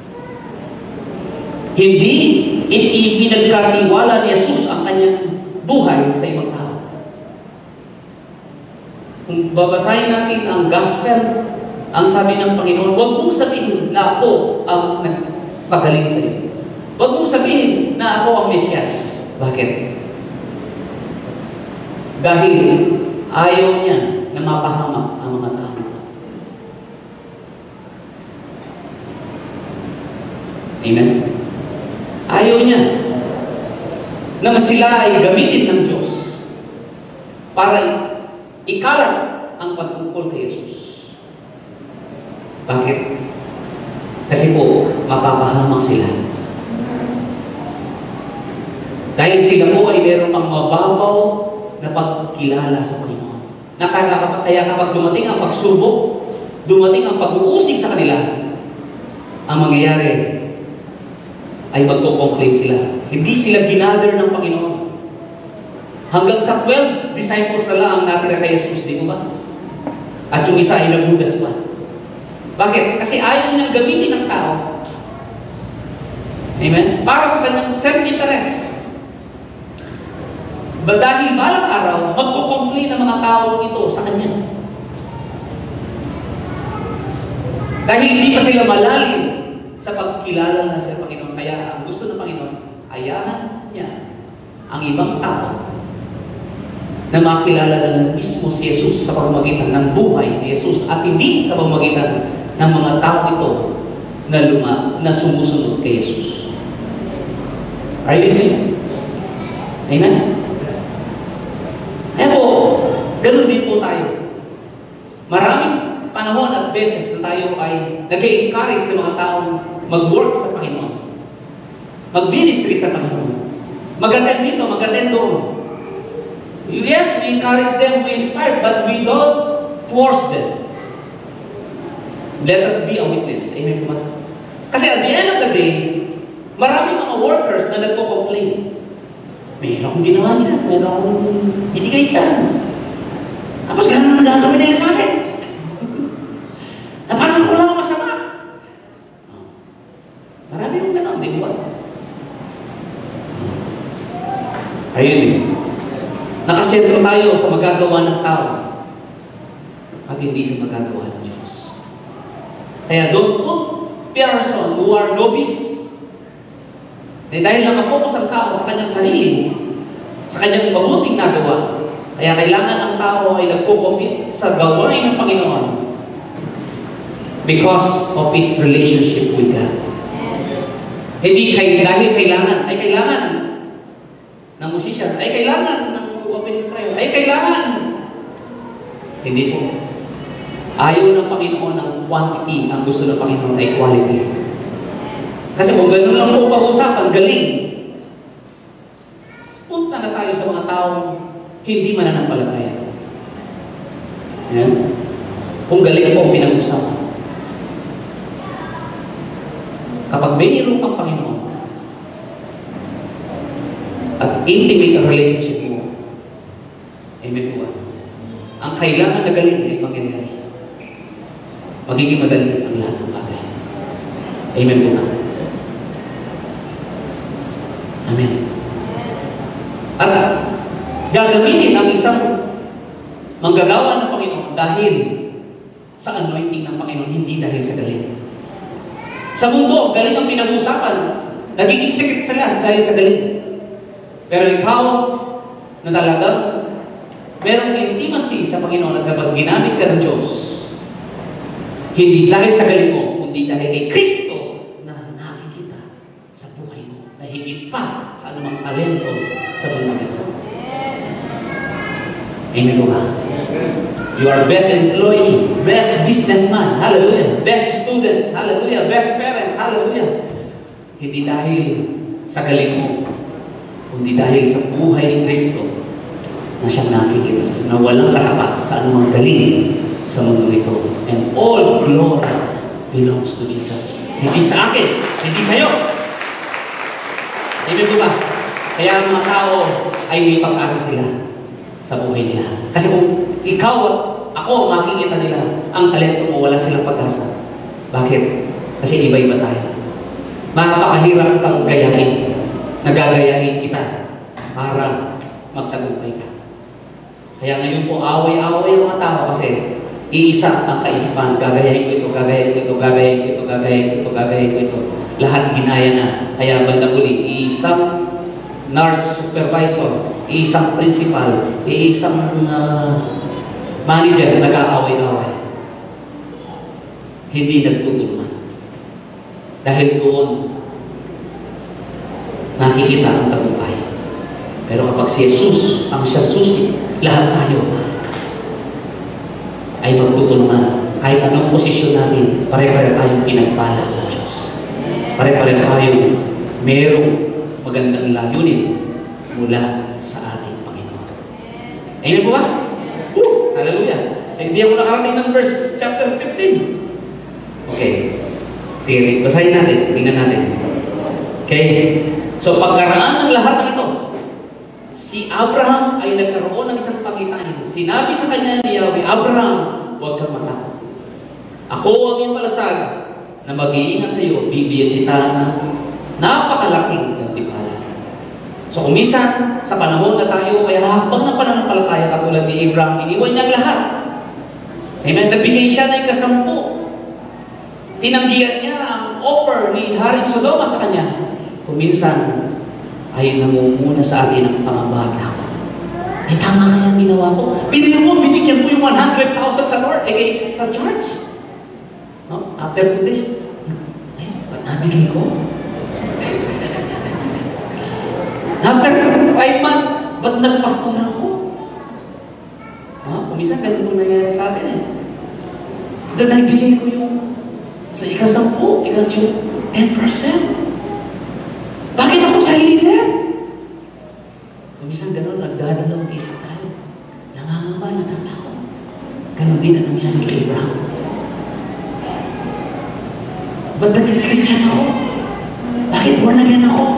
Hindi ipinagkatiwala ni Jesus ang Kanyang buhay sa ibang tao. Kung babasahin natin ang gospel, ang sabi ng Panginoon, huwag mong sabihin na ako ang nagpagaling sa iyo. Huwag mong sabihin na ako ang Mesyas. Bakit? Dahil ayaw niya na mapahamak ang mga tao. Amen? Ayaw niya na sila ay gamitin ng Diyos para ikalat ang pagtungkol kay Jesus. Bakit? Kasi po, mapapahamak sila. Dahil sila po ay meron pang mababaw na pagkilala sa Panginoon. Nakakapag, kaya kapag dumating ang pagsubok, dumating ang pag-uusig sa kanila, ang mangyayari ay magpo-complain sila. Hindi sila ginather ng Panginoon. Hanggang sa twelve disciples na lang ang natira kay Jesus, di mo ba? At yung isa ay nagugas pa. Bakit? Kasi ayaw niyang gamitin ng tao. Amen? Para sa kanyang self-interest. But dahil balang araw, magpo-complain ang mga tao ito sa kanya. Dahil hindi pa sila malalim sa pagkilala na sa Panginoon. Kaya ang gusto ng Panginoon, ayahan niya ang ibang tao na makilala na mismo si Jesus sa pamamagitan ng buhay ni Jesus at hindi sa pamamagitan ng mga tao ito na luma, na sumusunod kay Jesus. Are you with me? Amen? Kaya po, ganun din po tayo. Maraming panahon at beses na tayo ay nag-encourage sa mga taong mag-work sa Panginoon. Mag-ministry sa Panginoon. Mag-attend dito, mag-attend doon. Yes, we encourage them, we inspire, but we don't force them. Let us be a witness. Amen ba? Kasi at the end of the day, maraming mga workers na nagpo-complain. Meron akong ginawa dyan, meron akong binigay dyan. Tapos gano'n na gagawin nila sa akin. Na parang ko lang masama. Marami yung gano'n, di ba? Ayun eh. Nakasentro tayo sa magagawa ng tao at hindi sa magagawa ng Diyos. Kaya don't put person who are novice. Eh, dahil nakapokus ang tao sa kanyang sarili, sa kanyang mabuting nagawa, kaya kailangan ang tao ay nagpo-commit sa gawain ng Panginoon because of his relationship with God. Hindi kay, dahil kailangan, ay kailangan ng musician, ay kailangan ng opening prayer, ay kailangan. Hindi po. Ayaw ng Panginoon ng quantity, ang gusto ng Panginoon ay quality. Kasi kung gano'n lang po pag-usapan, galing. Punta na tayo sa mga taong hindi mananampalataya. Yan. Kung galing po ang pinag-usapan. kapag mayroon kang Panginoon, at intimate ang relationship mo, amen po. Ang kailangan na galing ay mangyayari. Magiging madali ang lahat ng bagay. Amen po. Amen. At gagamitin ang isang manggagawa ng Panginoon dahil sa anointing ng Panginoon, hindi dahil sa galing. Sa mundo, galing ang pinag-usapan. Nagiging sikit sila dahil sa galing. Pero ikaw, na talaga, merong intimacy sa Panginoon at kapag ginamit ka ng Diyos, hindi dahil sa galing mo, kundi dahil kay Kristo na nakikita sa buhay mo, na higit pa sa anumang talento sa mundo ito. Amen ba? You are best employee, best businessman, hallelujah. Best students, hallelujah. Best parents, hallelujah. Hindi dahil sa galing mo, kundi dahil sa buhay ni Kristo na siyang nakikita sa na walang katapat sa anumang galing sa mundo ito. And all glory belongs to Jesus. Hindi sa akin, hindi sa iyo. Amen ba? Kaya ang mga tao ay may pag-asa sila sa buhay nila. Kasi kung ikaw at ako, makikita nila ang talento mo, wala silang pag-asa. Bakit? Kasi iba-iba tayo. Mapakahirap kang gayahin. Nagagayahin kita para magtagumpay ka. Kaya ngayon po, away-away ang mga tao kasi iisa ang kaisipan. Gagayahin ko ito, gagayahin ko ito, gagayahin ko ito, gagayahin ko ito, gagayahin ko ito. Lahat ginaya na. Kaya bandang uli, iisang nurse supervisor, isang principal, isang uh, manager na nag-aaway-aaway. Hindi nagtutulungan. Dahil doon, nakikita ang tagumpay. Pero kapag si Jesus ang siyang susi, lahat tayo ay magtutulungan. Kahit anong posisyon natin, pare-pare tayong pinagpala ng Diyos. Pare-pare tayong merong magandang layunin mula sa ating Panginoon. Amen po ba? Woo! Hallelujah! Hindi ako nakarating ng verse chapter fifteen. Okay. Sige, basahin natin. Tingnan natin. Okay? So, pagkaraan ng lahat ng ito, si Abraham ay nagkaroon ng isang pakitaan. Sinabi sa kanya ni Yahweh, Abraham, huwag kang matakot. Ako ang iyong palasag na mag-iingat sa iyo, bibigyan kita ng napakalaking gantimpala. So, kumisan, sa panahon na tayo, kaya habang ng pananampalataya katulad ni Abraham, iniwan niya ang lahat. Amen? Nagbigay siya ng kasampu. Tinanggihan niya ang offer ni Haring Sodoma sa kanya. Kuminsan, ay namumuna sa atin ang pangambata ko. Eh, tama kaya ang ginawa ko. Binili mo, binigyan mo yung one hundred thousand sa Lord, eh, kay, sa church. No? After two days, eh, ba't nabigay ko? After five months, ba't nagpasto na ako? No? Kuminsan, ganun po nangyari sa atin eh. Dahil nabigay ko yung sa ikasampu, ikan yung ten percent. Bakit ako sa leader? Kumisan gano'n, nagdadalawang isa tayo. Nangangamba, natatakot. Gano'n din ang nangyari kay Abraham. Ba't naging Christian ako? Bakit born again ako?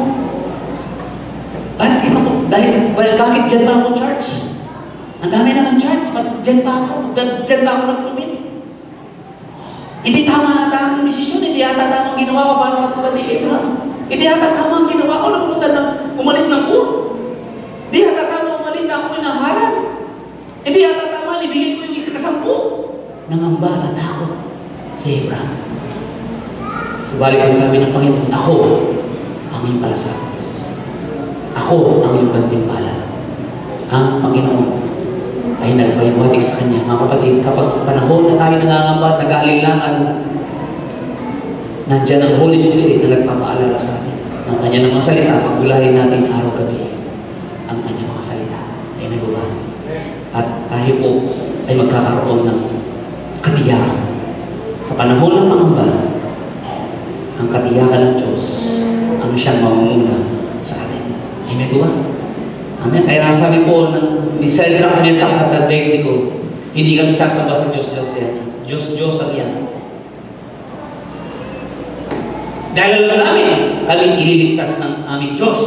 Bakit ako? Dahil, well, bakit dyan pa ako church? Ang dami naman church, ba't dyan pa ako? Dyan pa ako nag-commit? Hindi tama ata ang desisyon, hindi ata tama ang ginawa ko para matulad ni Abraham. Hindi ata tama ang ginawa ko na pumunta ng umalis ng puro. Hindi ata tama umalis na ako ng harap. Hindi ata tama libigin ko yung ikasampu. Nangamba, natakot si Abraham. Subalit ang sabi ng Panginoon, ako ang iyong palasag. Ako ang iyong gantimpala. Ang Panginoon ay nagpahiwatig sa kanya. Mga kapatid, kapag panahon na tayo nangangamba, nag-aalinlangan, nandiyan ang Holy Spirit na nagpapaalala sa atin ng kanya ng mga salita, paggulahin natin araw-gabi ang kanya mga salita. Ay nagawa. At tayo po ay magkakaroon ng katiyakan. Sa panahon ng pangamba, ang katiyakan ng Diyos ang siyang mamumuna sa atin. Ay nagawa. Amen. Kaya nasabi po ng Nisayra niya sa katatbeg ko, hindi kami sasamba sa Diyos, Diyos yan. Diyos, Diyos ang yan. Dahil alam namin, kami ililigtas ng aming Diyos.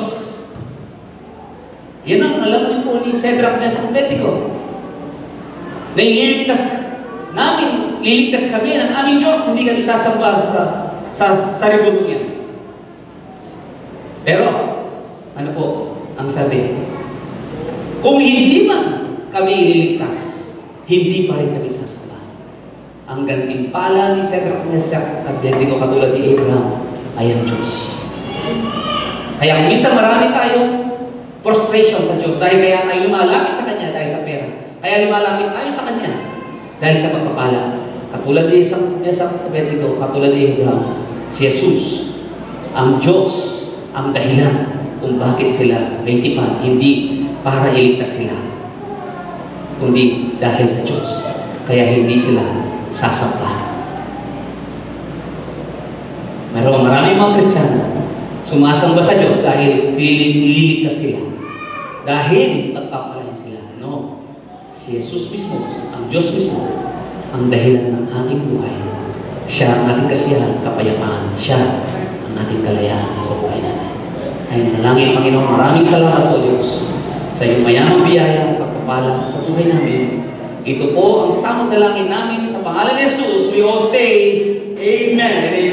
Yan ang alam niyo po ni Shadrach, Meshach, Abednego. Na ililigtas namin, ililigtas kami ng aming Diyos, hindi kami sasamba sa, sa, sa rebulto niya. Pero, ano po ang sabi? Kung hindi man kami ililigtas, hindi pa rin kami sasamba. Ang gantimpala ni Shadrach, Meshach, at Abednego katulad ni Abraham ay ang Diyos. Kaya kung minsan marami tayong prostration sa Diyos dahil kaya tayo lumalapit sa Kanya dahil sa pera. Kaya lumalapit tayo sa Kanya dahil sa pagpapala. Katulad ni Meshach, Abednego, katulad ni Abraham, si Jesus, ang Diyos, ang dahilan kung bakit sila naitipan, hindi para iligtas sila, kundi dahil sa Diyos. Kaya hindi sila sasamba. Mayroong maraming mga Kristiyano sumasamba sa Diyos dahil nililigtas sila. Dahil pagpapalain sila. No. Si Jesus mismo, ang Diyos mismo, ang dahilan ng ating buhay. Siya ang ating kasiyahan, kapayapaan. Siya ang ating kalayaan sa buhay natin. Ay manalangin, Panginoon, maraming salamat po, Diyos, sa iyong mayamang biyaya at pagpapala sa buhay namin. Ito po ang samot dalangin namin sa pangalan ni Jesus. We all say, Amen and Amen.